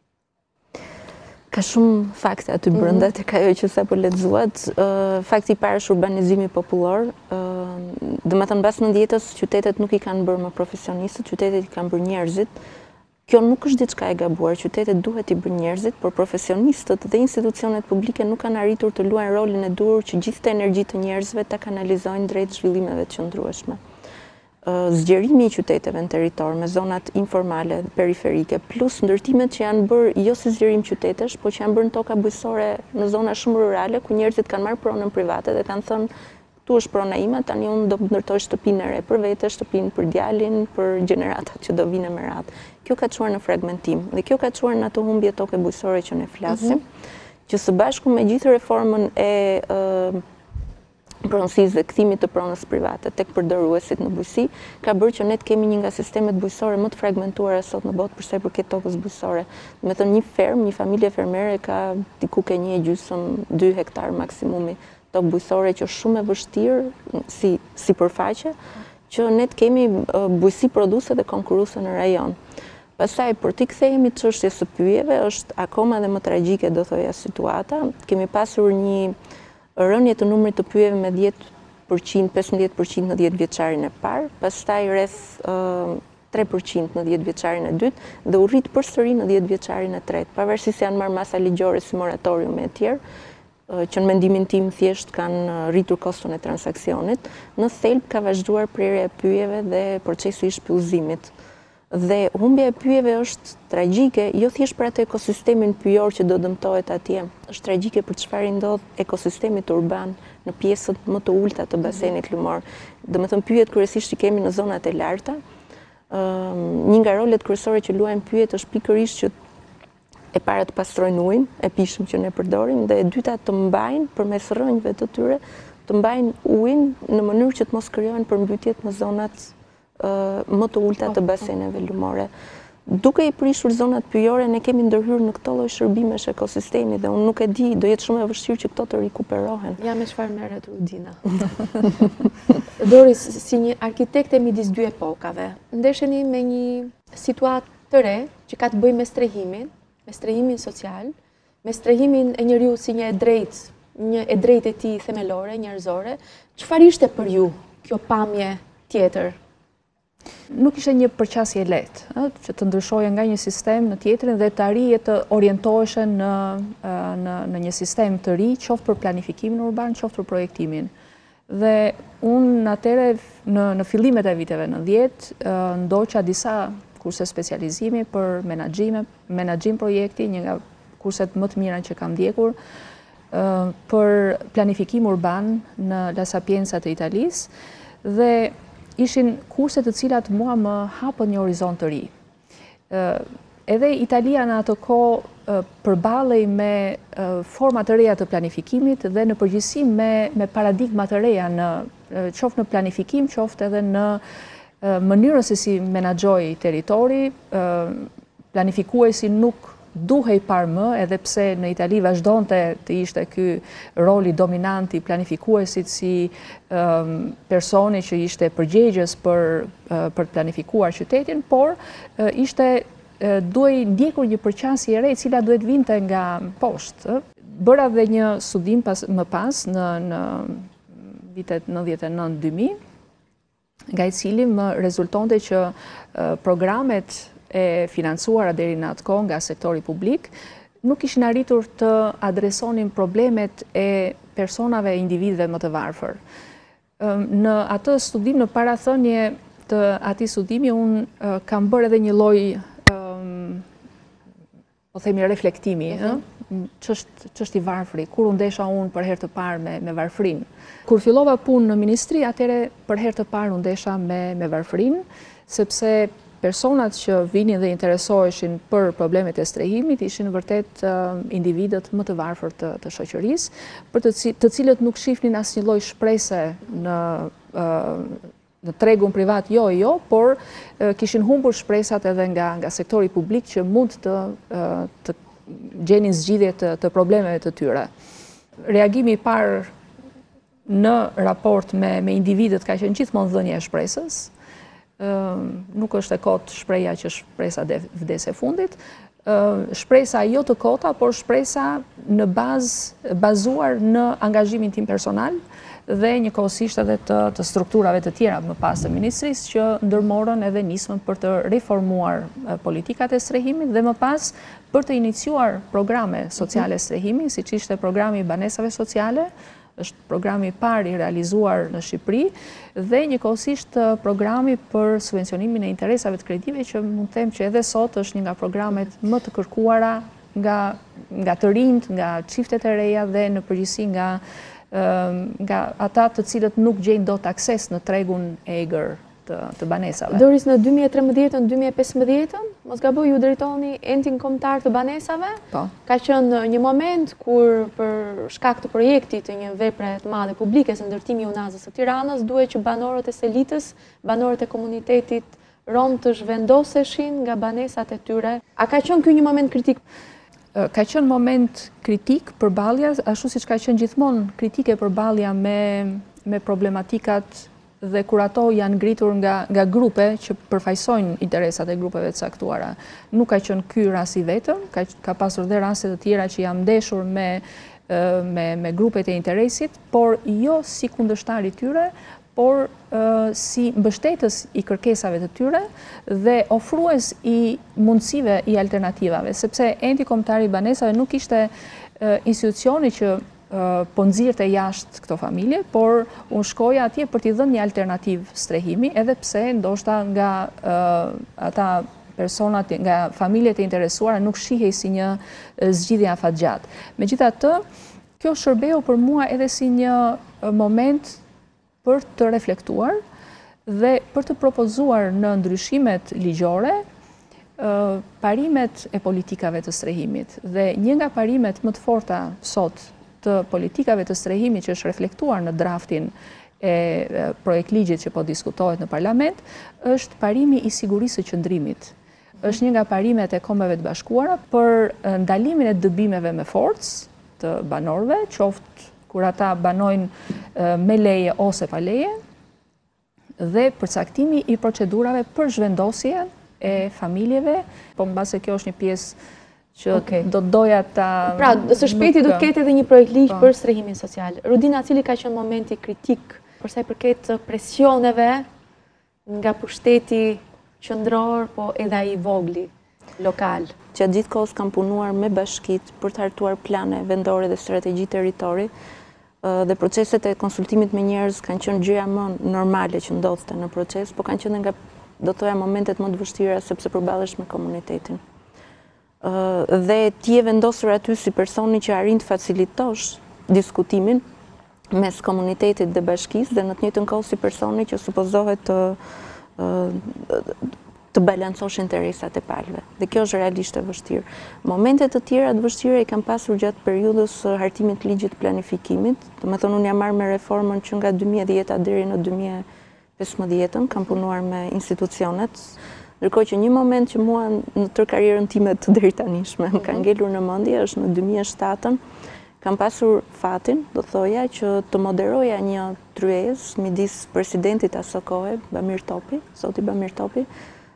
Ka shumë fakte aty brenda tek ajo që sapo lexuat. Fakti i parë është urbanizimi popullor. Domethënë mbas nëntëdhjetës qytetet nuk i kanë bërë më profesionistët, qytetet i kanë bërë njerëzit. Kjo nuk është diçka e gabuar, qytetet duhet i bërë njerëzit, por profesionistët dhe institucionet publike nuk kanë arritur të luajnë rolin e duhur që gjithë të energjitë të njerëzve ta kanalizojnë drejt zhvillimeve të qëndrueshme. zgjerimi i qyteteve në territor me zonat informale dhe periferike, plus ndërtimet që janë bërë jo si zgjerim qytetesh, po që janë bërë në toka bujësore në zona shumë rurale, ku njerëzit kanë marrë pronën private dhe kanë thënë, tu është prona ime, tani unë do ndërtoj shtëpinë e re për vete, shtëpinë për djalin, për gjeneratat që do vinë me radhë. Kjo ka çuar në fragmentim dhe kjo ka çuar në ato humbje toke bujësore që ne flasim, që së bashku me gjithë reformën e pronësisë dhe kthimit të pronës private tek përdoruesit në bujësi, ka bërë që ne të kemi një nga sistemet bujësore më të fragmentuara sot në botë për sa i përket tokës bujësore. Me thënë, një fermë, një familje fermere ka diku ke një e gjysmë, dy hektar maksimumi tokë bujësore, që është shumë e vështirë si si përfaqe, që ne të kemi bujësi produse dhe konkurruese në rajon. Pastaj, për t'i kthehemi çështjes së pyjeve, është akoma dhe më tragjike, do thoja, situata. Kemi pasur një rënje të numrit të pyjeve me dhjetë përqind, pesëmbëdhjetë përqind në dhjetë vjeçarin e parë, pastaj rreth tre përqind në dhjetë vjeçarin e dytë dhe u rrit përsëri në dhjetë vjeçarin e tretë, pavarësisht se janë marrë masa ligjore si moratoriumi e tjerë, që në mendimin tim thjesht kanë rritur koston e transaksionit, në thelb ka vazhduar prerja e pyjeve dhe procesi i shpëllëzimit. Dhe humbja e pyjeve është tragjike, jo thjesht për atë ekosistemin pyjor që do dëmtohet atje, është tragjike për çfarë ndodh ekosistemit urban në pjesët më të ulta të basenit lumor. Domethënë, pyjet kryesisht që kemi në zonat e larta, një nga rolet kryesore që luajnë pyjet është pikërisht që e para të pastrojnë ujin e pishëm që ne përdorim, dhe e dyta të mbajnë përmes rrënjve të tyre, të mbajnë ujin në mënyrë që të mos krijohen përmbytjet në zonat më të ulta të baseneve lumore. Duke i prishur zonat pyjore, ne kemi ndërhyrë në këto lloj shërbimesh ekosistemi dhe unë nuk e di, do jetë shumë e vështirë që këto të rikuperohen. Ja, me çfarë merret Rudina? Doris, si një arkitekte midis dy epokave, ndesheni me një situatë të re që ka të bëjë me strehimin, me strehimin social, me strehimin e njeriu si një e drejtë, një e drejtë e tij themelore, njerëzore. Çfarë ishte për ju kjo pamje tjetër? Nuk ishte një përqasje lehtë, që të ndryshoje nga një sistem në tjetrin dhe të arrije të orientoheshen në, në, në një sistem të ri, qoftë për planifikimin urban, qoftë për projektimin. Dhe unë atëre në, në fillimet e viteve nëntëdhjetë, ndoqa disa kurse specializimi për menaxhime, menaxhim projekti, një nga kurset më të mira që kam ndjekur, për planifikim urban në La Sapienza të Italisë, dhe ishin kurse të cilat mua më hapën një horizont të ri. Edhe Italia në ato kohë përballej me forma të reja të planifikimit dhe në përgjithësi me, me paradigma të reja në qoftë në planifikim, qoftë edhe në mënyrën se si menaxhoi territori. Planifikuesi nuk duhej parë më, edhe pse në Itali vazhdonte të ishte ky roli dominant i planifikuesit si um, personi që ishte përgjegjës për, uh, për të planifikuar qytetin, por uh, ishte uh, duhej ndjekur një përqasje e re, e cila duhet vinte nga poshtë. Bëra dhe një studim pas, më pas në, në vitet nëntëdhjetë e nëntë dy mijë, nga i cili më rezultonte që uh, programet e financuara deri në atë kohë nga sektori publik, nuk ishin arritur të adresonin problemet e personave e individëve më të varfër. Në atë studim, në parathënie të atij studimi, unë kam bërë edhe një lloj, po themi, reflektimi, ç'është i varfri, kur u ndesha unë për herë të parë me, me varfrinë. Kur fillova punë në ministri, atëre për herë të parë u ndesha me, me varfrinë, sepse personat që vinin dhe interesoheshin për problemet e strehimit ishin vërtet uh, individët më të varfër të, të shoqërisë, për të, të cilët nuk shifnin asnjë lloj shprese në, uh, në tregun privat, jo e jo, por uh, kishin humbur shpresat edhe nga, nga sektori publik që mund të, uh, të gjenin zgjidhje të, të problemeve të tyre. Reagimi i parë në raport me, me individët ka qenë gjithmonë dhënia e shpresës. Uh, nuk është e kot shpreja që shpresa vdes e fundit, uh, shpresa jo të kota, por shpresa në bazë bazuar në angazhimin tim personal dhe njëkohësisht edhe të, të strukturave të tjera më pas të ministrisë që ndërmorën edhe nismën për të reformuar uh, politikat e strehimit dhe më pas për të iniciuar programe sociale strehimi, siç ishte programi i banesave sociale, është programi i parë i realizuar në Shqipëri dhe njëkohësisht programi për subvencionimin e interesave të kreditive që mund të them që edhe sot është një nga programet më të kërkuara nga nga të rinjt, nga çiftet e reja dhe në përgjithësi nga nga ata të cilët nuk gjejnë dot akses në tregun e egër të, të banesave. Doris, në dy mijë e tretëmbëdhjetë dy mijë e pesëmbëdhjetë, mos gaboj, ju drejtoni entin kombëtar të banesave? Po. Ka qenë një moment kur për shkak të projektit të një vepre të madhe publike së ndërtimi i Unazës së Tiranës, duhet që banorët e Selitës, banorët e komunitetit rom të zhvendoseshin nga banesat e tyre. A ka qenë ky një moment kritik? Ka qenë moment kritik përballja, ashtu siç ka qenë gjithmonë kritike përballja me me problematikat dhe kur ato janë ngritur nga, nga grupe që përfaqësojnë interesat e grupeve të caktuara. Nuk ka qenë ky rasti vetëm, ka, ka pasur dhe raste të tjera që janë ndeshur me, me, me grupet e interesit, por jo si kundërshtar i tyre, por uh, si mbështetës i kërkesave të tyre dhe ofrues i mundësive i alternativave, sepse enti kombëtar i banesave nuk ishte uh, institucioni që po nxirrte jashtë këto familje, por unë shkoja atje për t'i dhënë një alternativë strehimi, edhe pse ndoshta nga uh, ata personat, nga familjet e interesuara nuk shihej si një zgjidhje afatgjatë. Megjithatë, kjo shërbeu për mua edhe si një moment për të reflektuar dhe për të propozuar në ndryshimet ligjore uh, parimet e politikave të strehimit. Dhe një nga parimet më të forta sot të politikave të strehimit që është reflektuar në draftin e projekt ligjit që po diskutohet në parlament, është parimi i sigurisë së qëndrimit. Është një nga parimet e Kombeve të Bashkuara për ndalimin e dëbimeve me forcë të banorëve, qoftë kur ata banojnë me leje ose pa leje, dhe përcaktimi i procedurave për zhvendosje e familjeve, po mbase kjo është një pjesë që okay. do doja ta... Pra, së shpejti do të ketë edhe një projekt ligj për strehimin social. Rudina, cili ka qenë momenti kritik për sa i përket presioneve nga pushteti qendror, po edhe ai i vogli, lokal? Që gjithë kohës kam punuar me bashkit për të hartuar plane vendore dhe strategji territori, dhe proceset e konsultimit me njerëz kanë qenë gjëja më normale që ndodhte në proces, po kanë qenë nga, do thoja, momentet më të vështira sepse përballesh me komunitetin. Uh, dhe ti e vendosur aty si personi që arrin të facilitosh diskutimin mes komunitetit dhe bashkisë dhe në të njëjtën kohë si personi që supozohet të, uh, të balancosh interesat e palëve. Dhe kjo është realisht e vështirë. Momente të tjera të vështira i kam pasur gjatë periudhës hartimit të ligjit planifikimit. Do të thonë unë jam marrë me reformën që nga dy mijë e dhjetë deri në dy mijë e pesëmbëdhjetë kam punuar me institucionet. Ndërkohë që një moment që mua në tërë karrierën time të deri tanishme më ka ngelur në mendje është në dy mijë e shtatë kam pasur fatin, do thoja, që të moderoja një tryezë midis presidentit asaj kohe, Bamir Topi, zoti Bamir Topi,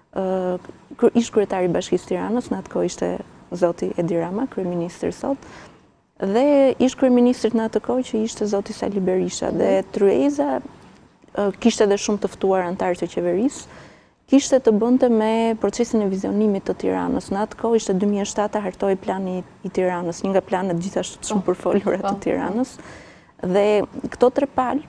ë ish kryetari i Bashkisë Tiranës, në atë kohë ishte zoti Edi Rama, kryeministri sot, dhe ish kryeministrit në atë kohë që ishte zoti Sali Berisha, dhe tryeza kishte edhe shumë të ftuar antarë të qeverisë, kishte të bënte me procesin e vizionimit të Tiranës. Në atë kohë ishte dy mijë e shtatë hartoi plani i Tiranës, një nga planet gjithashtu shumë përfolura të Tiranës. Dhe këto tre palë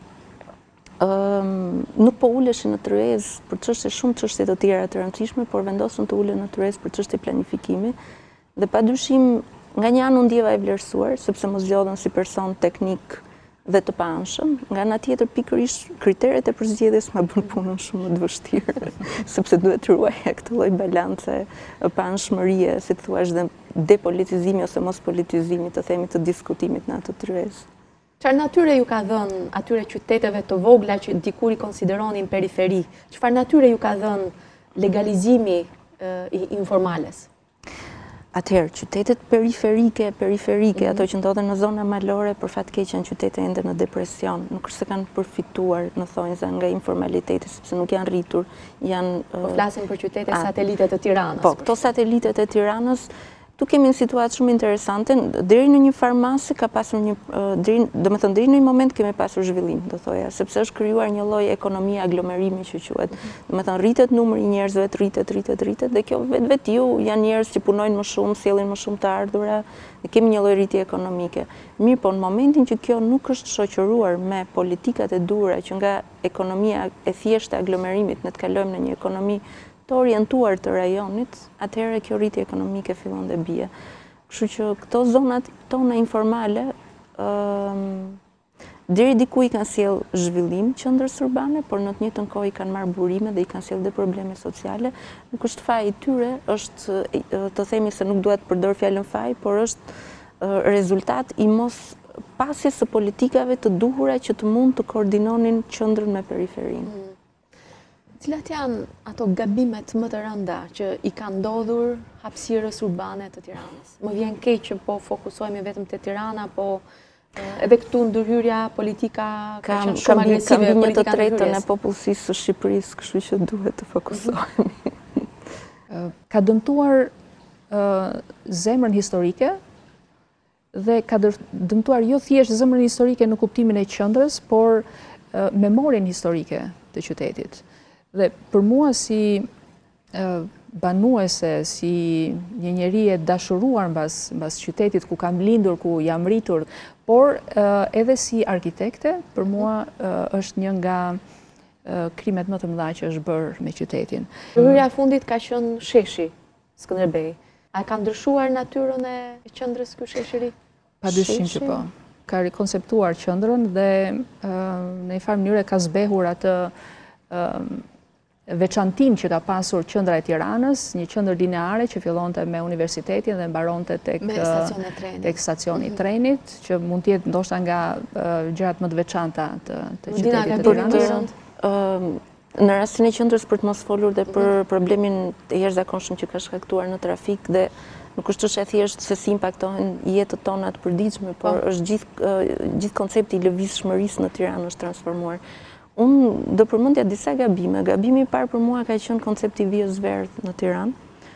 um, nuk po uleshin në tryezë për çështje shumë çështje të tjera të rëndësishme, por vendosën të ulen në tryezë për çështje planifikimi. Dhe padyshim nga një anë u ndjeva e vlerësuar, sepse më zgjodhen si person teknik dhe të paanshëm, nga ana tjetër pikërisht kriteret e përzgjedhjes më bën punën shumë më të vështirë, sepse duhet të ruaja këtë lloj balance paanshmërie, si thua, dhe depolitizimi ose mos politizimi, të themi, të diskutimit në atë tryezë. Çfarë natyre ju ka dhënë atyre qyteteve të vogla që dikur i konsideronin periferi? Çfarë natyre ju ka dhënë legalizimi i informales? Atëherë, qytetet periferike, periferike, ato që ndodhen në zona malore, për fat keq janë qytete ende në depresion, nuk është se kanë përfituar në thonjza nga informaliteti, sepse nuk janë rritur, janë... Po flasim për qytete satelite të Tiranës. Po, këto satelitet e Tiranës Tu kemi një situatë shumë interesante, deri në një farmasi ka pasur një, do të thënë deri në një moment kemi pasur zhvillim, do thoja, sepse është krijuar një lloj ekonomie aglomerimi që quhet. Do të thënë rritet numri i njerëzve, rritet, rritet, rritet dhe kjo vetvetiu janë njerëz që punojnë më shumë, sjellin më shumë të ardhura, dhe kemi një lloj rritje ekonomike. Mirë, po në momentin që kjo nuk është shoqëruar me politikat e duhura që nga ekonomia e thjeshtë e aglomerimit ne të kalojmë në një ekonomi të orientuar të rajonit, atëherë kjo rritje ekonomike fillon dhe bie. Kështu që këto zonat tona informale, deri diku i kanë sjell zhvillim qendrës urbane, por në të njëjtën kohë i kanë marrë burime dhe i kanë sjell dhe probleme sociale. Nuk është faji i tyre, është, të themi se nuk duhet të përdor fjalën faj, por është rezultat i mos pasjes së politikave të duhura që të mund të koordinonin qendrën me periferinë. Cilat janë ato gabimet më të rënda që i kanë ndodhur hapësirës urbane të Tiranës? Më vjen keq që po fokusohemi vetëm te Tirana, po edhe këtu ndërhyrja politika ka qenë shumë agresive, politika ndërhyrjes. Kam një të tretën e popullsisë së Shqipërisë, kështu që duhet të fokusohemi. Ka dëmtuar zemrën historike dhe ka dëmtuar jo thjesht zemrën historike në kuptimin e qendrës, por memorien historike të qytetit. Dhe për mua si banuese, si një njeri e dashuruar mbas mbas qytetit ku kam lindur, ku jam rritur, por edhe si arkitekte, për mua është një nga krimet më të mëdha që është bërë me qytetin. Hyrja e fundit ka qenë sheshi Skënderbej. A ka ndryshuar natyrën e qendrës ky sheshiri? Padyshim që po. Ka rikonceptuar qendrën dhe në një farë mënyrë ka zbehur atë veçantin që ka pasur qendra e Tiranës, një qendër lineare që fillonte me universitetin dhe mbaronte tek tek stacioni i trenit, që mund të jetë ndoshta nga gjërat më të veçanta të, të qytetit të Tiranës. Në rastin e qendrës, për të mos folur dhe për problemin e jashtëzakonshëm që ka shkaktuar në trafik dhe nuk është çështje thjesht se si impaktohen jetët tona të përditshme, por është gjithë gjithë koncepti i lëvizshmërisë në Tiranë është transformuar. Unë do përmendja disa gabime. Gabimi i parë për mua ka qenë koncepti i vijës verdh në Tiranë.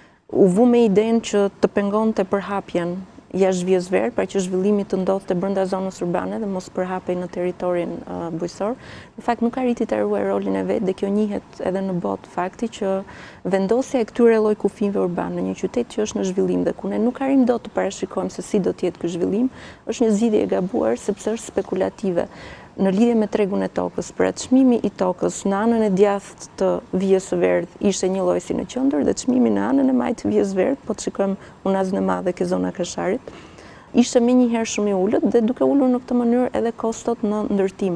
U vu me idenë që të pengonte përhapjen jashtë vijës verdh, pra që zhvillimi të ndodhte brenda zonës urbane dhe mos përhapej në territorin uh, bujqësor. Në fakt nuk arriti të ruaj rolin e vet dhe kjo njihet edhe në botë fakti që vendosja e këtyre lloj kufijve urbane në një qytet që është në zhvillim dhe ku ne nuk arrim dot të parashikojmë se si do të jetë ky zhvillim, është një zgjidhje e gabuar sepse është spekulative. Në lidhje me tregun e tokës, pra çmimi i tokës në anën e djathtë të vijës së verdh ishte një lloj si në qendër dhe çmimi në anën e majtë të vijës verdh, po të shikojmë Unazën e Madhe ke zona Kasharit, ishte menjëherë shumë i ulët dhe duke ulur në këtë mënyrë edhe kostot në ndërtim.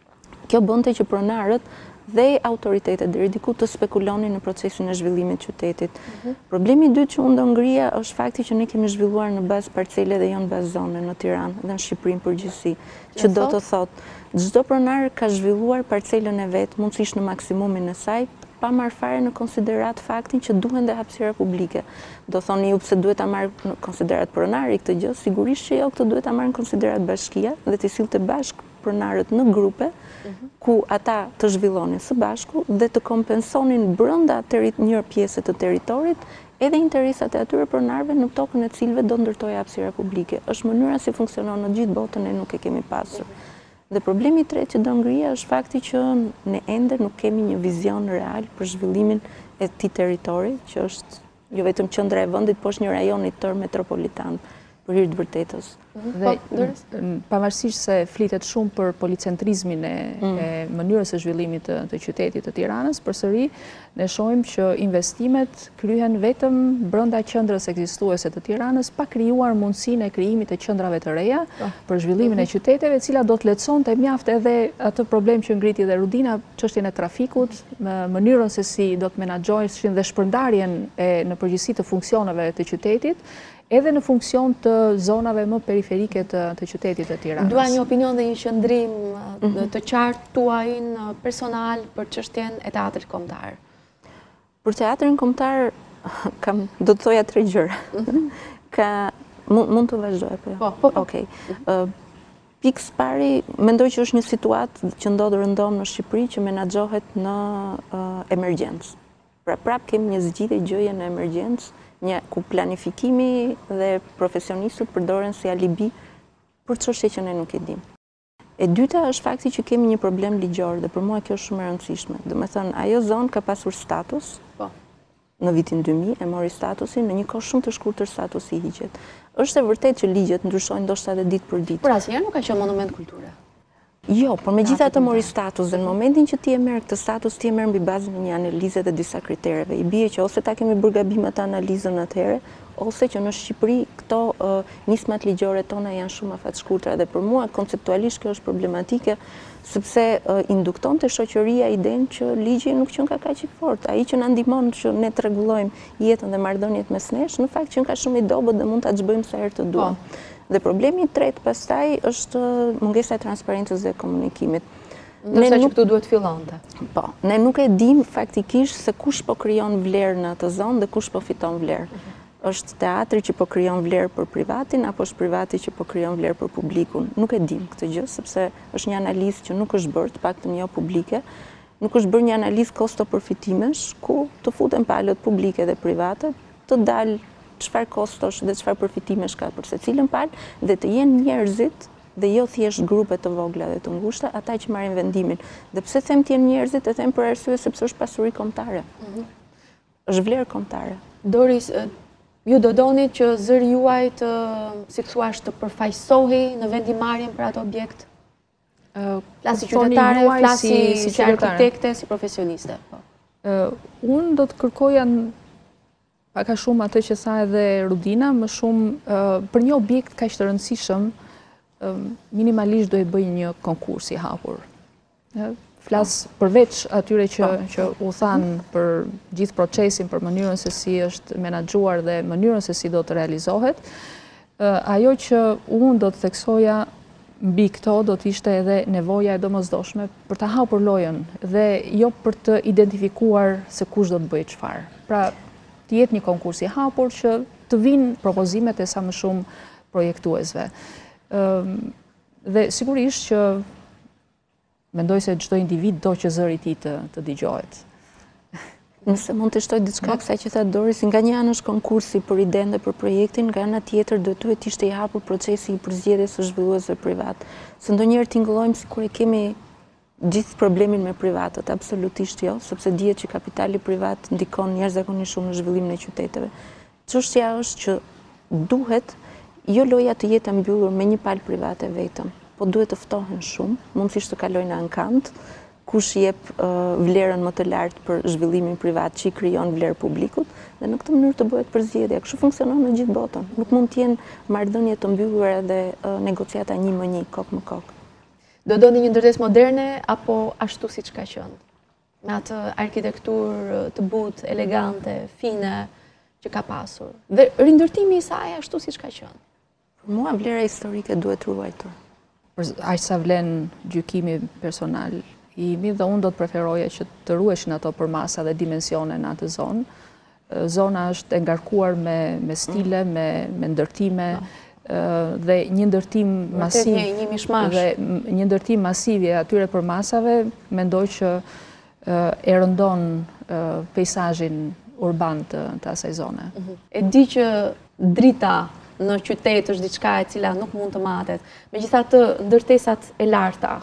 Kjo bënte që pronarët dhe autoritetet deri diku të spekulonin në procesin e zhvillimit të qytetit. Mm-hmm. Problemi i dytë që unë do ngrija është fakti që ne kemi zhvilluar në bazë parcele dhe jo në bazë zone në Tiranë dhe në Shqipërinë përgjithësi, që do të thotë çdo pronar ka zhvilluar parcelën e vet, mundësisht në maksimumin e saj, pa marrë fare në konsiderat faktin që duhen dhe hapësira publike. Do thoni ju pse duhet ta marrë në konsiderat pronari këtë gjë, sigurisht që jo, këtë duhet ta marrë në konsiderat bashkia dhe të sillte bashk pronarët në grupe, ku ata të zhvillonin së bashku dhe të kompensonin brenda një pjese të territorit edhe interesat e atyre pronarëve në tokën e cilëve do ndërtojë hapësira publike. Është mënyra si funksionon në gjithë botën, ne nuk e kemi pasur. Dhe problemi i tretë që do ngrija është fakti që ne ende nuk kemi një vizion real për zhvillimin e këtij territori, që është jo vetëm qendra e vendit, por është një rajon i tërë metropolitan për hir të vërtetës. Dhe pavarësisht se flitet shumë për policentrizmin e, mm. e mënyrës së zhvillimit të, të qytetit të Tiranës, përsëri ne shohim që investimet kryhen vetëm brenda qendrës ekzistuese të Tiranës, pa krijuar mundësinë e krijimit të qendrave të reja oh. për zhvillimin mm-hmm. e qyteteve, e cila do të lehtësonte mjaft edhe atë problem që ngriti dhe Rudina, çështjen e trafikut, me mënyrën se si do të menaxhohen dhe shpërndarjen e në përgjithësi të funksioneve të qytetit, edhe në funksion të zonave më periferike të, të qytetit të Tiranës. Dua një opinion dhe një qëndrim mm-hmm. të qartë tuaj personal për çështjen e teatrit kombëtar. Për teatrin kombëtar kam do të thoja tre gjëra. Mm-hmm. Ka mund, mund të vazhdoj apo jo? Po, po. Okej. Okay. Uh, Pikë pari, mendoj që është një situatë që ndodh rëndom në Shqipëri që menaxhohet në uh, emergjencë. Pra prap kemi një zgjidhje gjëje në emergjencë, një ku planifikimi dhe profesionistët përdoren si alibi për çështje që ne nuk e dimë. E dyta është fakti që kemi një problem ligjor dhe për mua kjo është shumë e rëndësishme. Do me thënë, ajo zonë ka pasur status, po. Në vitin dy mijë e mori statusin, në një kohë shumë të shkurtër statusi i hiqet. Është e vërtet që ligjet ndryshojnë ndoshta edhe ditë për ditë. Por asnjëherë nuk ka qenë monument kulture. Jo, por megjithatë mori status dhe në momentin që ti e merr këtë status, ti e merr mbi bazën e një analize dhe disa kritereve. I bie që ose ta kemi bërë gabim atë analizën atëherë, ose që në Shqipëri këto uh, nismat ligjore tona janë shumë afat shkurtra dhe për mua konceptualisht kjo është problematike sepse uh, indukton të shoqëria idenë që ligji nuk qënë ka kaq i fortë. Ai që na ndihmon që ne të rregullojmë jetën dhe marrëdhëniet mes nesh, në fakt qënë ka shumë i dobët dhe mund ta ç'bëjmë sa herë të duam. Dhe problemi i tretë pastaj është mungesa e transparencës dhe komunikimit. Ndërsa që këtu duhet fillonte. Po, ne nuk e dim faktikisht se kush po krijon vlerë në atë zonë dhe kush po fiton vlerë. Është teatri që po krijon vlerë për privatin apo është privati që po krijon vlerë për publikun. Nuk e dim këtë gjë sepse është një analizë që nuk është bërë, të paktën jo publike. Nuk është bërë një analizë kosto-përfitimesh ku të futen palët publike dhe private, të dalë çfarë kostosh dhe çfarë përfitimesh ka për secilën palë dhe të jenë njerëzit dhe jo thjesht grupe të vogla dhe të ngushta ata që marrin vendimin. Dhe pse them të jenë njerëzit, e them për arsye sepse është pasuri kombëtare. Është vlerë kombëtare. Doris, ju do doni që zëri juaj të, si thua, të përfaqësohej në vendimarrjen për atë objekt? Flasi qytetare, flasi si arkitekte, si profesioniste. Unë do të kërkoja pak a shumë atë që tha edhe Rudina, më shumë për një objekt kaq të rëndësishëm, minimalisht do i bëj një konkurs i hapur. Flas përveç atyre që, që u thanë për gjithë procesin, për mënyrën se si është menaxhuar dhe mënyrën se si do të realizohet, ajo që unë do të theksoja mbi këto do të ishte edhe nevoja e domosdoshme për të hapur lojën dhe jo për të identifikuar se kush do të bëjë çfarë. Pra, të jetë një konkurs i hapur që të vinë propozimet e sa më shumë projektuesve. Dhe sigurisht që mendoj se çdo individ do që zëri i tij të, të dëgjohet. Nëse mund të shtoj diçka kësaj që tha Doris, nga një anë është konkursi për idenë dhe për projektin, nga ana tjetër do duhet të ishte i hapur procesi i përzgjedhjes së zhvilluesve privat. Se ndonjëherë tingëllojmë sikur e kemi gjithë problemin me privatët, absolutisht jo, sepse dihet që kapitali privat ndikon jashtëzakonisht shumë në zhvillimin e qyteteve. Çështja është që duhet jo loja të jetë e mbyllur me një palë private vetëm, po duhet të ftohen shumë, mundësisht të kalojnë ankant, kush jep uh, vlerën më të lartë për zhvillimin privat që i krijon vlerë publikut dhe në këtë mënyrë të bëhet përzgjedhja. Kështu funksionon në gjithë botën. Nuk mund të jenë marrëdhënie të mbyllura dhe uh, negociata një më një, kok më kok. Do doni një ndërtesë moderne apo ashtu siç ka qenë? Me atë arkitekturë të butë, elegante, fine që ka pasur. Dhe rindërtimi i saj ashtu siç ka qenë. Për mua vlera historike duhet ruajtur. Për aq sa vlen gjykimi personal i imi dhe unë do të preferoja që të ruheshin ato përmasa dhe dimensione në atë zonë. Zona është e ngarkuar me, me stile, me, me ndërtime dhe një ndërtim masiv një, një mishmash. dhe një ndërtim masiv i atyre përmasave mendoj që e rëndon peizazhin urban të, të asaj zone. E di që drita në qytet është diçka e cila nuk mund të matet. Megjithatë ndërtesat e larta,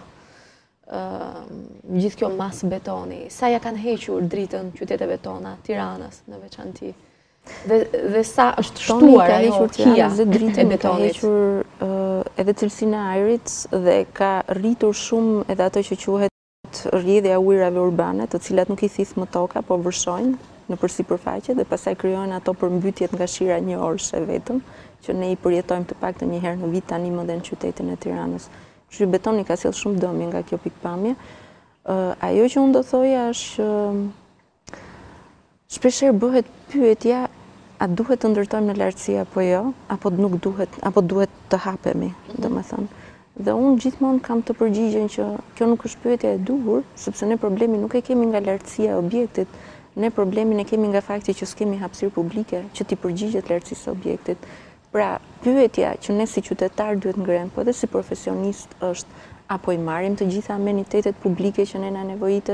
Uh, gjithë kjo mas betoni, sa ja kanë hequr dritën qyteteve tona, Tiranës në veçanti. Dhe, dhe sa është shtuar ajo kia e betonit. Ka hequr uh, edhe cilësinë e ajrit dhe ka rritur shumë edhe ato që quhet rrjedhja e ujërave urbane, të cilat nuk i thith më toka, po vërshojnë në përsipërfaqe dhe pastaj krijojnë ato përmbytjet nga shira një orëshe vetëm, që ne i përjetojmë të paktën një herë në vit tani më dhe në qytetin e Tiranës. Që betoni ka sjellë shumë dëmje nga kjo pikpamje. Uh, ajo që unë do thoja është uh, shpeshherë bëhet pyetja a duhet të ndërtojmë në lartësi apo jo, apo nuk duhet, apo duhet të hapemi, mm-hmm. domethënë. Dhe unë gjithmonë kam të përgjigjen që kjo nuk është pyetja e duhur, sepse ne problemin nuk e kemi nga lartësia e objektit, ne problemin e kemi nga fakti që s'kemi hapësirë publike që t'i përgjigjet lartësisë së objektit. Pra, pyetja që ne si qytetar duhet ngrem, po edhe si profesionist është, apo i marrim të gjitha amenitetet publike që ne na nevojitet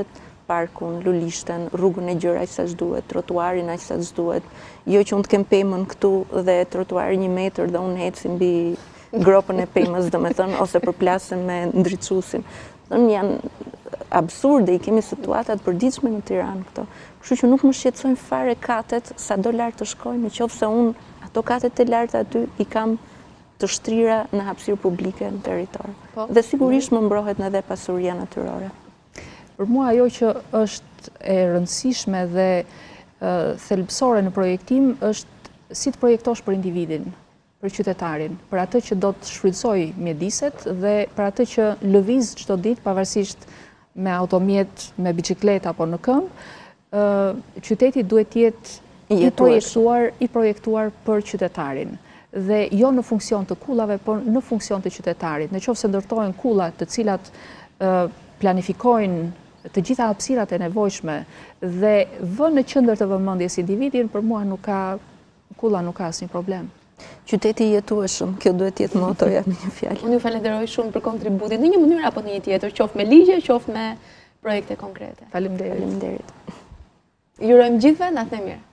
parkun, lulishten, rrugën e gjerë aq sa ç'duhet, trotuarin aq sa ç'duhet. Jo që unë të kem pemën këtu dhe trotuari një metër dhe unë eci mbi gropën e pemës, domethënë, ose përplasem me ndriçuesin. Domethënë janë absurde, i kemi situatat përditshme në Tiranë këto. Kështu që nuk më shqetësojnë fare katet sa do lart të shkojnë, nëse unë ato katet e larta aty i kam të shtrira në hapësirë publike në territor. Po, dhe sigurisht më mbrohet edhe pasuria natyrore. Për mua ajo që është e rëndësishme dhe thelbësore në projektim është si të projektosh për individin, për qytetarin, për atë që do të shfrytëzoj mjediset dhe për atë që lëviz çdo ditë pavarësisht me automjet, me biçikleta apo në këmbë, qyteti duhet të jetë i projektuar, i projektuar për qytetarin. Dhe jo në funksion të kullave, por në funksion të qytetarit. Në qoftë se ndërtojnë kulla të cilat planifikojnë të gjitha hapësirat e nevojshme dhe vënë në qendër të vëmendjes individin, për mua nuk ka kulla nuk ka asnjë problem. Qyteti i jetueshëm, kjo duhet të jetë motoja me një fjalë. Unë ju falenderoj shumë për kontributin në një mënyrë apo në një tjetër, qoftë me ligje, qoftë me projekte konkrete. Faleminderit. Faleminderit. Ju urojmë gjithëve natë e mirë.